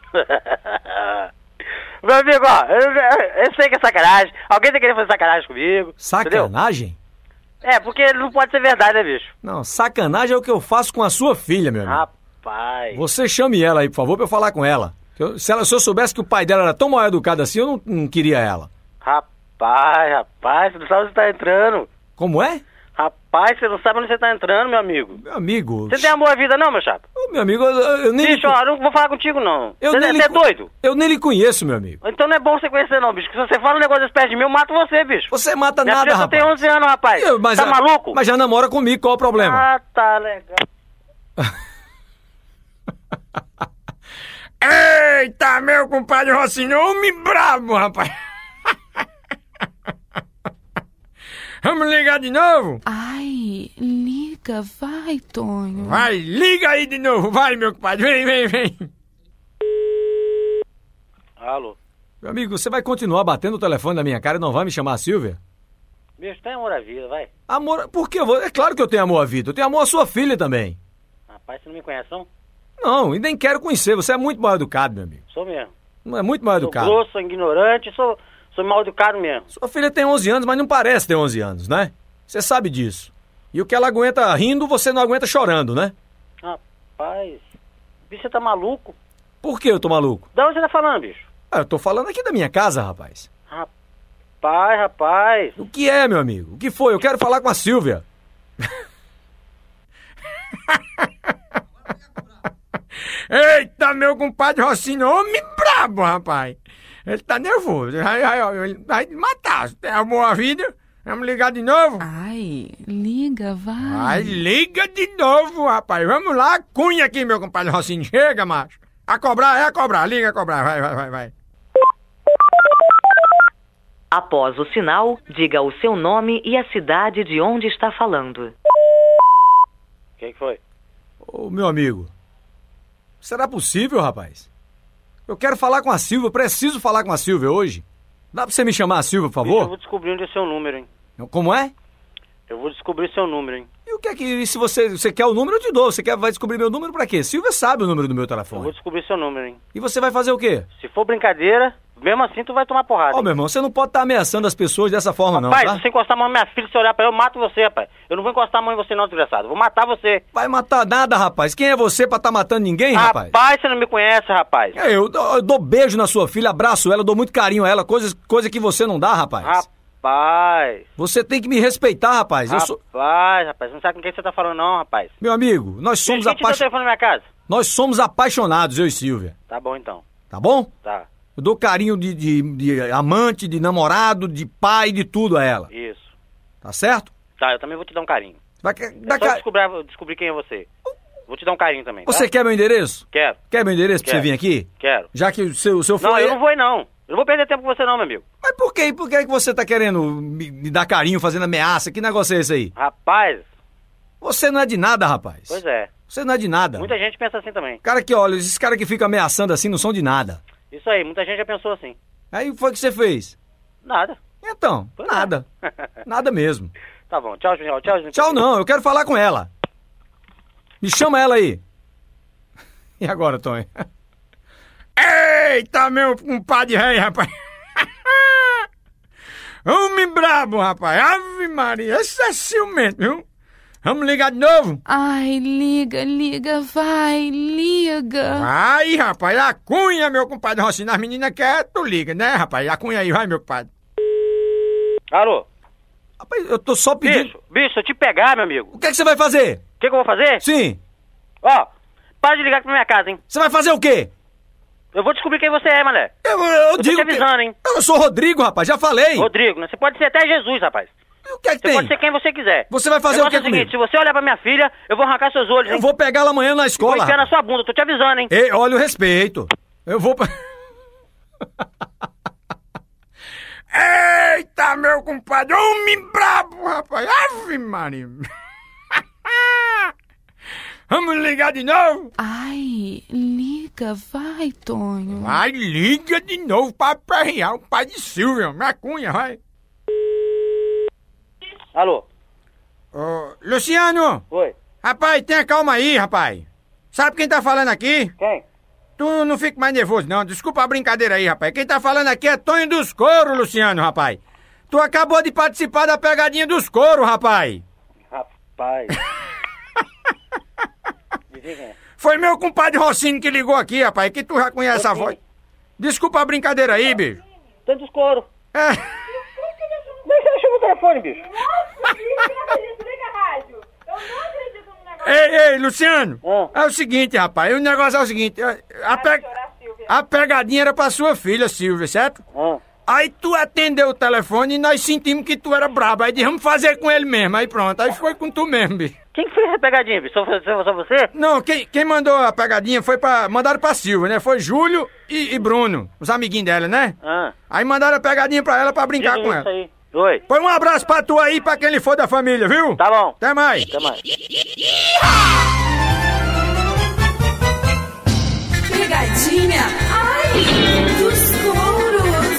Meu amigo, ó, eu sei que é sacanagem. Alguém tá querendo fazer sacanagem comigo. Sacanagem? Entendeu? É, porque não pode ser verdade, né, bicho? Não, sacanagem é o que eu faço com a sua filha, meu amigo. Rapaz. Você chame ela aí, por favor, pra eu falar com ela. Se eu soubesse que o pai dela era tão mal educado assim, eu não queria ela. Rapaz, você não sabe onde você tá entrando. Como é? Rapaz, você não sabe onde você tá entrando, meu amigo. Meu amigo... Você tem amor à vida não, meu chapa? Ô, meu amigo, eu nem... Bicho, ó, eu não vou falar contigo, não. Você é doido? Eu nem lhe conheço, meu amigo. Então não é bom você conhecer, não, bicho. Se você fala um negócio desse perto de mim, eu mato você, bicho. Você mata Minha nada, filha rapaz. tem 11 anos, rapaz. Tá maluco? Mas já namora comigo, qual o problema? Ah, tá legal. Eita, meu compadre Rocinho, homem brabo, rapaz. Vamos ligar de novo? Ai, liga, vai, Tonho. Vai, liga aí de novo, vai, meu compadre, vem. Alô? Meu amigo, você vai continuar batendo o telefone na minha cara e não vai me chamar a Silvia? Bicho, tem amor à vida, vai. Amor, por que? É claro que eu tenho amor à vida, eu tenho amor à sua filha também. Rapaz, você não me conhece, não? Não, e nem quero conhecer, você é muito mal educado, meu amigo. Sou mesmo. Não é muito mal educado. Sou grosso, sou ignorante, sou mal educado mesmo. Sua filha tem 11 anos, mas não parece ter 11 anos, né? Você sabe disso. E o que ela aguenta rindo, você não aguenta chorando, né? Rapaz, bicho, você tá maluco? Por que eu tô maluco? Da onde você tá falando, bicho? Ah, eu tô falando aqui da minha casa, rapaz. Rapaz. O que é, meu amigo? O que foi? Eu quero falar com a Silvia. Eita, meu compadre Rocinho, homem brabo, rapaz. Ele tá nervoso, ele vai matar. Se tem amor à vida, vamos ligar de novo? Ai, liga, vai. Ai, liga de novo, rapaz. Vamos lá, cunha aqui, meu compadre Rocinho. Chega, macho. A cobrar, liga a cobrar, vai. Após o sinal, diga o seu nome e a cidade de onde está falando. Quem foi? Ô, meu amigo, será possível, rapaz? Eu quero falar com a Silvia, preciso falar com a Silvia hoje. Dá pra você me chamar a Silvia, por favor? Eu vou descobrir onde é seu número, hein? Como é? Eu vou descobrir seu número, hein? E o que é que... Se você quer o número, eu te dou. Vai descobrir meu número pra quê? Silvia sabe o número do meu Eu telefone. vou descobrir seu número, hein? E você vai fazer o quê? Se for brincadeira, mesmo assim tu vai tomar porrada. Ô, meu irmão, você não pode estar ameaçando as pessoas dessa forma, não, rapaz, tá? se você encostar a mão na minha filha, se olhar pra ela, eu mato você, rapaz. Eu não vou encostar a mão em você não, desgraçado. Vou matar você. Vai matar nada, rapaz. Quem é você pra estar matando ninguém, rapaz? Rapaz, você não me conhece, rapaz. Eu dou beijo na sua filha, abraço ela, dou muito carinho a ela, coisa que você não dá, rapaz. Rapaz. Você tem que me respeitar, rapaz. Rapaz, não sabe com quem você tá falando não, rapaz. Meu amigo, nós somos apaixonados. telefone na minha casa? Nós somos apaixonados, eu e Silvia. Tá bom, então. Tá bom? Tá. Eu dou carinho de amante, de namorado, de pai, de tudo a ela. Isso. Tá certo? Tá, eu também vou te dar um carinho. Só descobrir quem é você. Vou te dar um carinho também, tá? Você quer meu endereço? Quero. Quer meu endereço pra você vir aqui? Quero. Já que o seu foi... Não, eu não vou ir, não. Eu não vou perder tempo com você não, meu amigo. Mas por quê? Por que você tá querendo me dar carinho, fazendo ameaça? Que negócio é esse aí? Rapaz... Você não é de nada, rapaz. Pois é. Você não é de nada. Muita gente pensa assim também. Cara que, olha, esses caras que ficam ameaçando assim não são de nada. Isso aí, muita gente já pensou assim. Aí foi o que você fez? Nada. Então, pois nada. Nada mesmo. Tá bom, tchau, Junior. Tchau, Junior. Tchau não, eu quero falar com ela. Me chama ela aí. E agora, Tonho? Eita, meu compadre rei, rapaz. Homem brabo, rapaz. Ave Maria, esse é ciumento, viu? Vamos ligar de novo? Ai, liga, vai, liga. Vai, rapaz, a Cunha, meu compadre Rocinho. As meninas querem, tu liga, né, rapaz? A Cunha aí, vai, meu compadre. Alô? Rapaz, eu tô só pedindo... Bicho, se eu te pegar, meu amigo. O que é que você vai fazer? O que eu vou fazer? Sim. Ó, para de ligar aqui pra minha casa, hein? Você vai fazer o quê? Eu vou descobrir quem você é, mané. Eu tô digo te avisando, hein? Eu sou Rodrigo, rapaz, já falei. Rodrigo, né? Você pode ser até Jesus, rapaz. O que é que Você tem? pode ser quem você quiser. Você vai fazer o que é o seguinte, comigo? se você olhar pra minha filha, eu vou arrancar seus olhos, hein? Eu vou pegá-la amanhã na escola. Vou enfiar na sua bunda, tô te avisando, hein? Ei, olha o respeito. Eu vou... Eita, meu compadre, homem brabo, rapaz. Ave Maria. Vamos ligar de novo? Ai, liga, vai, Tonho. Vai, liga de novo pra aperrear o pai de Silvia, minha Cunha, vai. Alô? Ô, Luciano. Oi. Rapaz, tenha calma aí, rapaz. Sabe quem tá falando aqui? Quem? Tu não fica mais nervoso, não. Desculpa a brincadeira aí, rapaz. Quem tá falando aqui é Tonho dos Coros, Luciano, rapaz. Tu acabou de participar da pegadinha dos coros, rapaz. Rapaz. Foi meu compadre Rocinho que ligou aqui, rapaz, que tu já conhece a voz. Desculpa a brincadeira aí, bicho. Tonho dos Coros. É. Deixa o telefone, bicho. Ei, Luciano. É o seguinte, rapaz. O negócio é o seguinte. A pegadinha era pra sua filha, Silvia, certo? Aí tu atendeu o telefone e nós sentimos que tu era brabo. Aí vamos fazer com ele mesmo. Aí pronto. Aí foi com tu mesmo, bicho. Quem fez a pegadinha, bicho? Só você? Não, quem mandou a pegadinha foi mandaram pra Silvia, né? Foi Júlio e Bruno, os amiguinhos dela, né? Aí mandaram a pegadinha pra ela pra brincar com ela. Aí. Oi. Põe um abraço pra tu aí, pra quem ele for da família, viu? Tá bom. Até mais. Até mais. Pegadinha, ai, dos coros.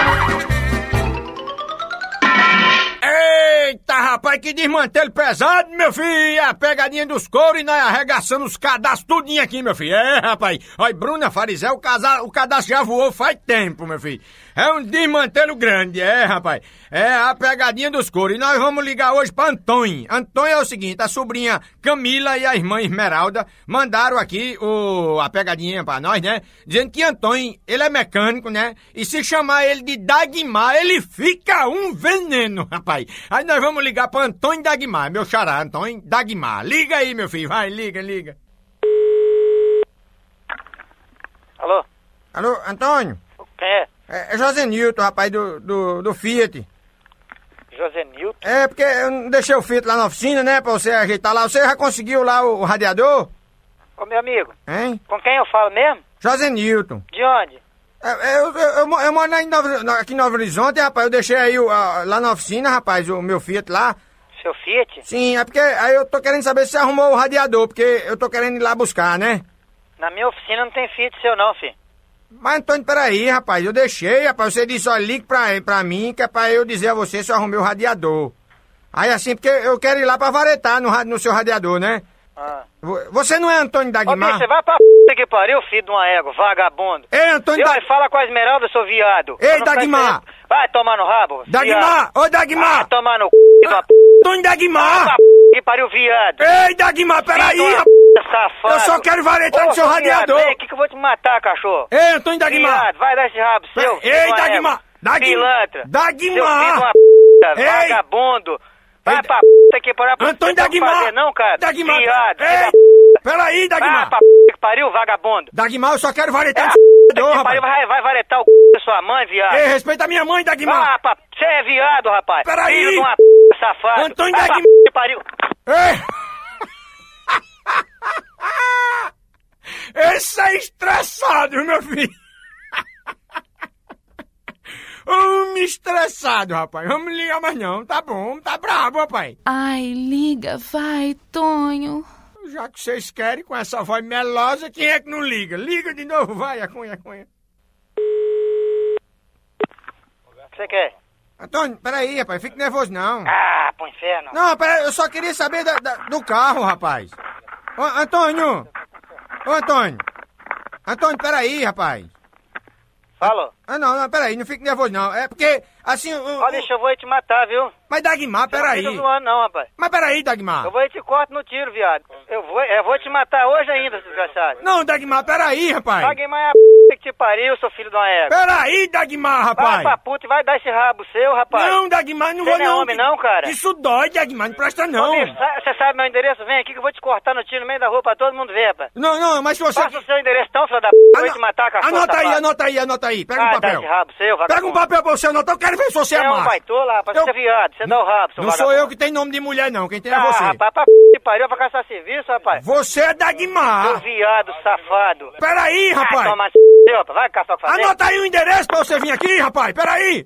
Eita, rapaz, que desmantelo pesado, meu filho! A pegadinha dos coros e nós arregaçando os cadastros tudinho aqui, meu filho. É, rapaz. Olha, Bruna Farisel, o cadastro já voou faz tempo, meu filho. É um desmantelo grande, rapaz. É a pegadinha dos coros. E nós vamos ligar hoje pra Antônio. Antônio é o seguinte, a sobrinha Camila e a irmã Esmeralda mandaram aqui a pegadinha pra nós, né? Dizendo que Antônio, ele é mecânico, né? E se chamar ele de Dagmar, ele fica um veneno, rapaz. Aí nós vamos ligar pra Antônio Dagmar, meu xará, Antônio Dagmar. Liga aí, meu filho, vai, liga. Alô? Alô, Antônio? Quem é? É José Nilton, rapaz, do Fiat. José Nilton? É, porque eu não deixei o Fiat lá na oficina, né, pra você ajeitar lá. Você já conseguiu lá o radiador? Ô, meu amigo. Hein? Com quem eu falo mesmo? José Nilton. De onde? Eu moro aqui em Novo Horizonte, rapaz. Eu deixei aí lá na oficina, rapaz, o meu Fiat lá. Seu Fiat? Sim, é porque aí eu tô querendo saber se você arrumou o radiador, porque eu tô querendo ir lá buscar, né? Na minha oficina não tem Fiat seu não, filho. Mas, Antônio, peraí, rapaz, eu deixei, rapaz, você disse, ó, ligue pra mim, que é pra eu dizer a você se eu arrumei o radiador. Aí assim, porque eu quero ir lá pra varetar no seu radiador, né? Você não é Antônio Dagmar? Ô, bicho, você vai pra p*** que pariu, filho de uma égua, vagabundo. Ei, Antônio Dagmar. Fala com a Esmeralda, seu viado. Ei, Dagmar. Vai tomar no rabo, Dagmar, ô Dagmar. Vai tomar no c*** da p***. Antônio Dagmar. Vai pra p*** que pariu, viado. Ei, Dagmar, peraí, safado. Eu só quero varetar no seu radiador. Vem aqui que eu vou te matar, cachorro. Ei, Antônio Dagmar. Viado, vai dar esse rabo seu. Ei, Dagmar. Pilantra. Dagmar. Seu filho de uma p***, vagabundo. Vai pra p*** que pariu. Antônio Dagmar. Fazer, não, cara. Dagmar. Viado. Ei, peraí, Dagmar. Vai pra p*** que pariu, vagabundo. Dagmar, eu só quero varetar no seu radiador, rapaz. Vai varetar o c*** da sua mãe, viado. Ei, respeita a minha mãe, Dagmar. Você é viado, rapaz. Peraí. Filho de uma p***, safado. Antônio vai Dagmar. que pariu. Ei. Esse é estressado, meu filho. Me estressado, rapaz. Vamos ligar mais não. Tá bom, tá bravo, rapaz. Ai, liga, vai, Tonho. Já que vocês querem, com essa voz melosa, quem é que não liga? Liga de novo, vai, a cunha. Você quer? Antônio, peraí, rapaz, fique nervoso não. Ah, pro inferno. Não, peraí, eu só queria saber do carro, rapaz. Ô, Antônio! Ô, Antônio! Antônio, peraí, rapaz. Fala. Não, peraí, não fique nervoso não. É porque, assim... Ó, bicho, eu vou te matar, viu? Mas Dagmar, peraí. Não fica zoando não, rapaz. Mas peraí, Dagmar. Eu vou e te corto no tiro, viado. Eu vou te matar hoje ainda, desgraçado. Não, Dagmar, peraí, rapaz. Dagmar é a p que te pariu, seu filho de uma égua. Peraí, Dagmar, rapaz. Vai pra puta e vai dar esse rabo seu, rapaz. Não, Dagmar, não vou Você não. Não é homem não, cara? Isso dói, Dagmar, não presta não. Você sabe meu endereço? Vem aqui que eu vou te cortar no tiro no meio da rua pra todo mundo ver, rapaz. Não, mas se você... Passa o seu endereço então, filho da p. Eu vou te matar, cachorro. Anota aí. Pega um papel. Dá esse rabo seu, vagabundo. Pega um papel pra você anotar, eu quero ver se você é macho. Não, baitola, rapaz, você é viado, você dá o rabo, seu Não vagabundo. sou eu que tenho nome de mulher, não, quem tem é você. Rapaz, pra p pariu pra caçar serviço, rapaz. Você é Dagmar. Seu viado, safado. Peraí, rapaz. Toma rapaz, vai caçar o que fazer. Anota aí o endereço pra você vir aqui, rapaz, peraí.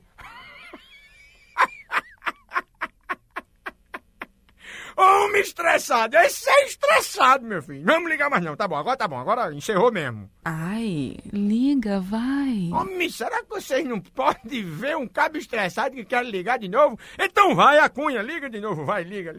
Homem estressado, esse é estressado, meu filho. Não vamos ligar mais não, tá bom, agora encerrou mesmo. Ai, liga, vai. Homem, será que vocês não podem ver um cabo estressado que quer ligar de novo? Então vai, a Cunha, liga de novo, vai, liga.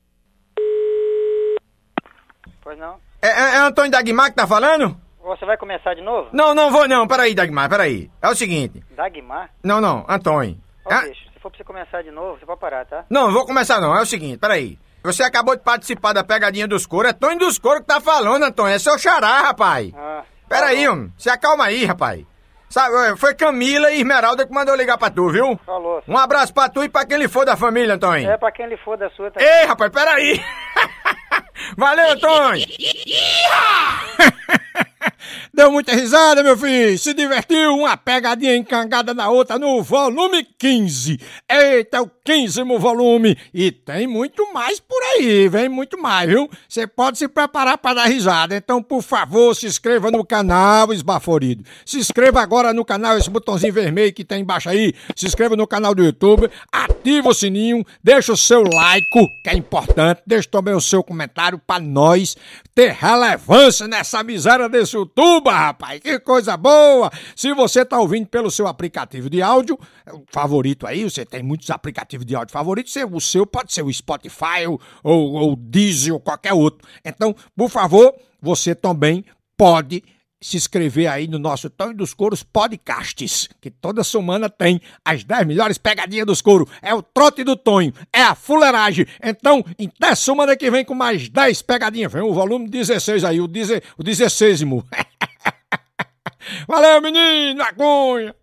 Pois não. É Antônio Dagmar que tá falando? Você vai começar de novo? Não vou não, peraí, Dagmar, peraí. É o seguinte. Dagmar? Não, Antônio. Ó, bicho, se for pra você começar de novo, você pode parar, tá? Não vou começar não, é o seguinte, peraí. Você acabou de participar da pegadinha dos coros, é Tonho dos Coros que tá falando, Antônio, é seu xará, rapaz. Peraí, homem, se acalma aí, rapaz. Sabe, foi Camila e Esmeralda que mandou ligar pra tu, viu? Falou. Um abraço pra tu e pra quem lhe for da família, Antônio. É, pra quem lhe for da sua também. Ei, rapaz, peraí. Valeu, Antônio. Deu muita risada, meu filho? Se divertiu? Uma pegadinha encangada na outra no volume 15. Eita, é o 15º volume. E tem muito mais por aí, vem muito mais, viu? Você pode se preparar para dar risada. Então, por favor, se inscreva no canal Esbaforido. Se inscreva agora no canal, esse botãozinho vermelho que tem embaixo aí. Se inscreva no canal do YouTube, ativa o sininho, deixa o seu like, que é importante. Deixa também o seu comentário para nós ter relevância nessa miséria desse YouTube, rapaz. Que coisa boa! Se você tá ouvindo pelo seu aplicativo de áudio favorito aí, você tem muitos aplicativos de áudio favoritos, o seu pode ser o Spotify ou Deezer ou qualquer outro. Então, por favor, você também pode se inscrever aí no nosso Tonho dos Coros Podcasts, que toda semana tem as 10 melhores pegadinhas dos coros. É o trote do Tonho, é a fuleiragem. Então, até semana que vem com mais 10 pegadinhas. Vem o volume 16 aí, o 16º. Valeu, menino, a Cunha!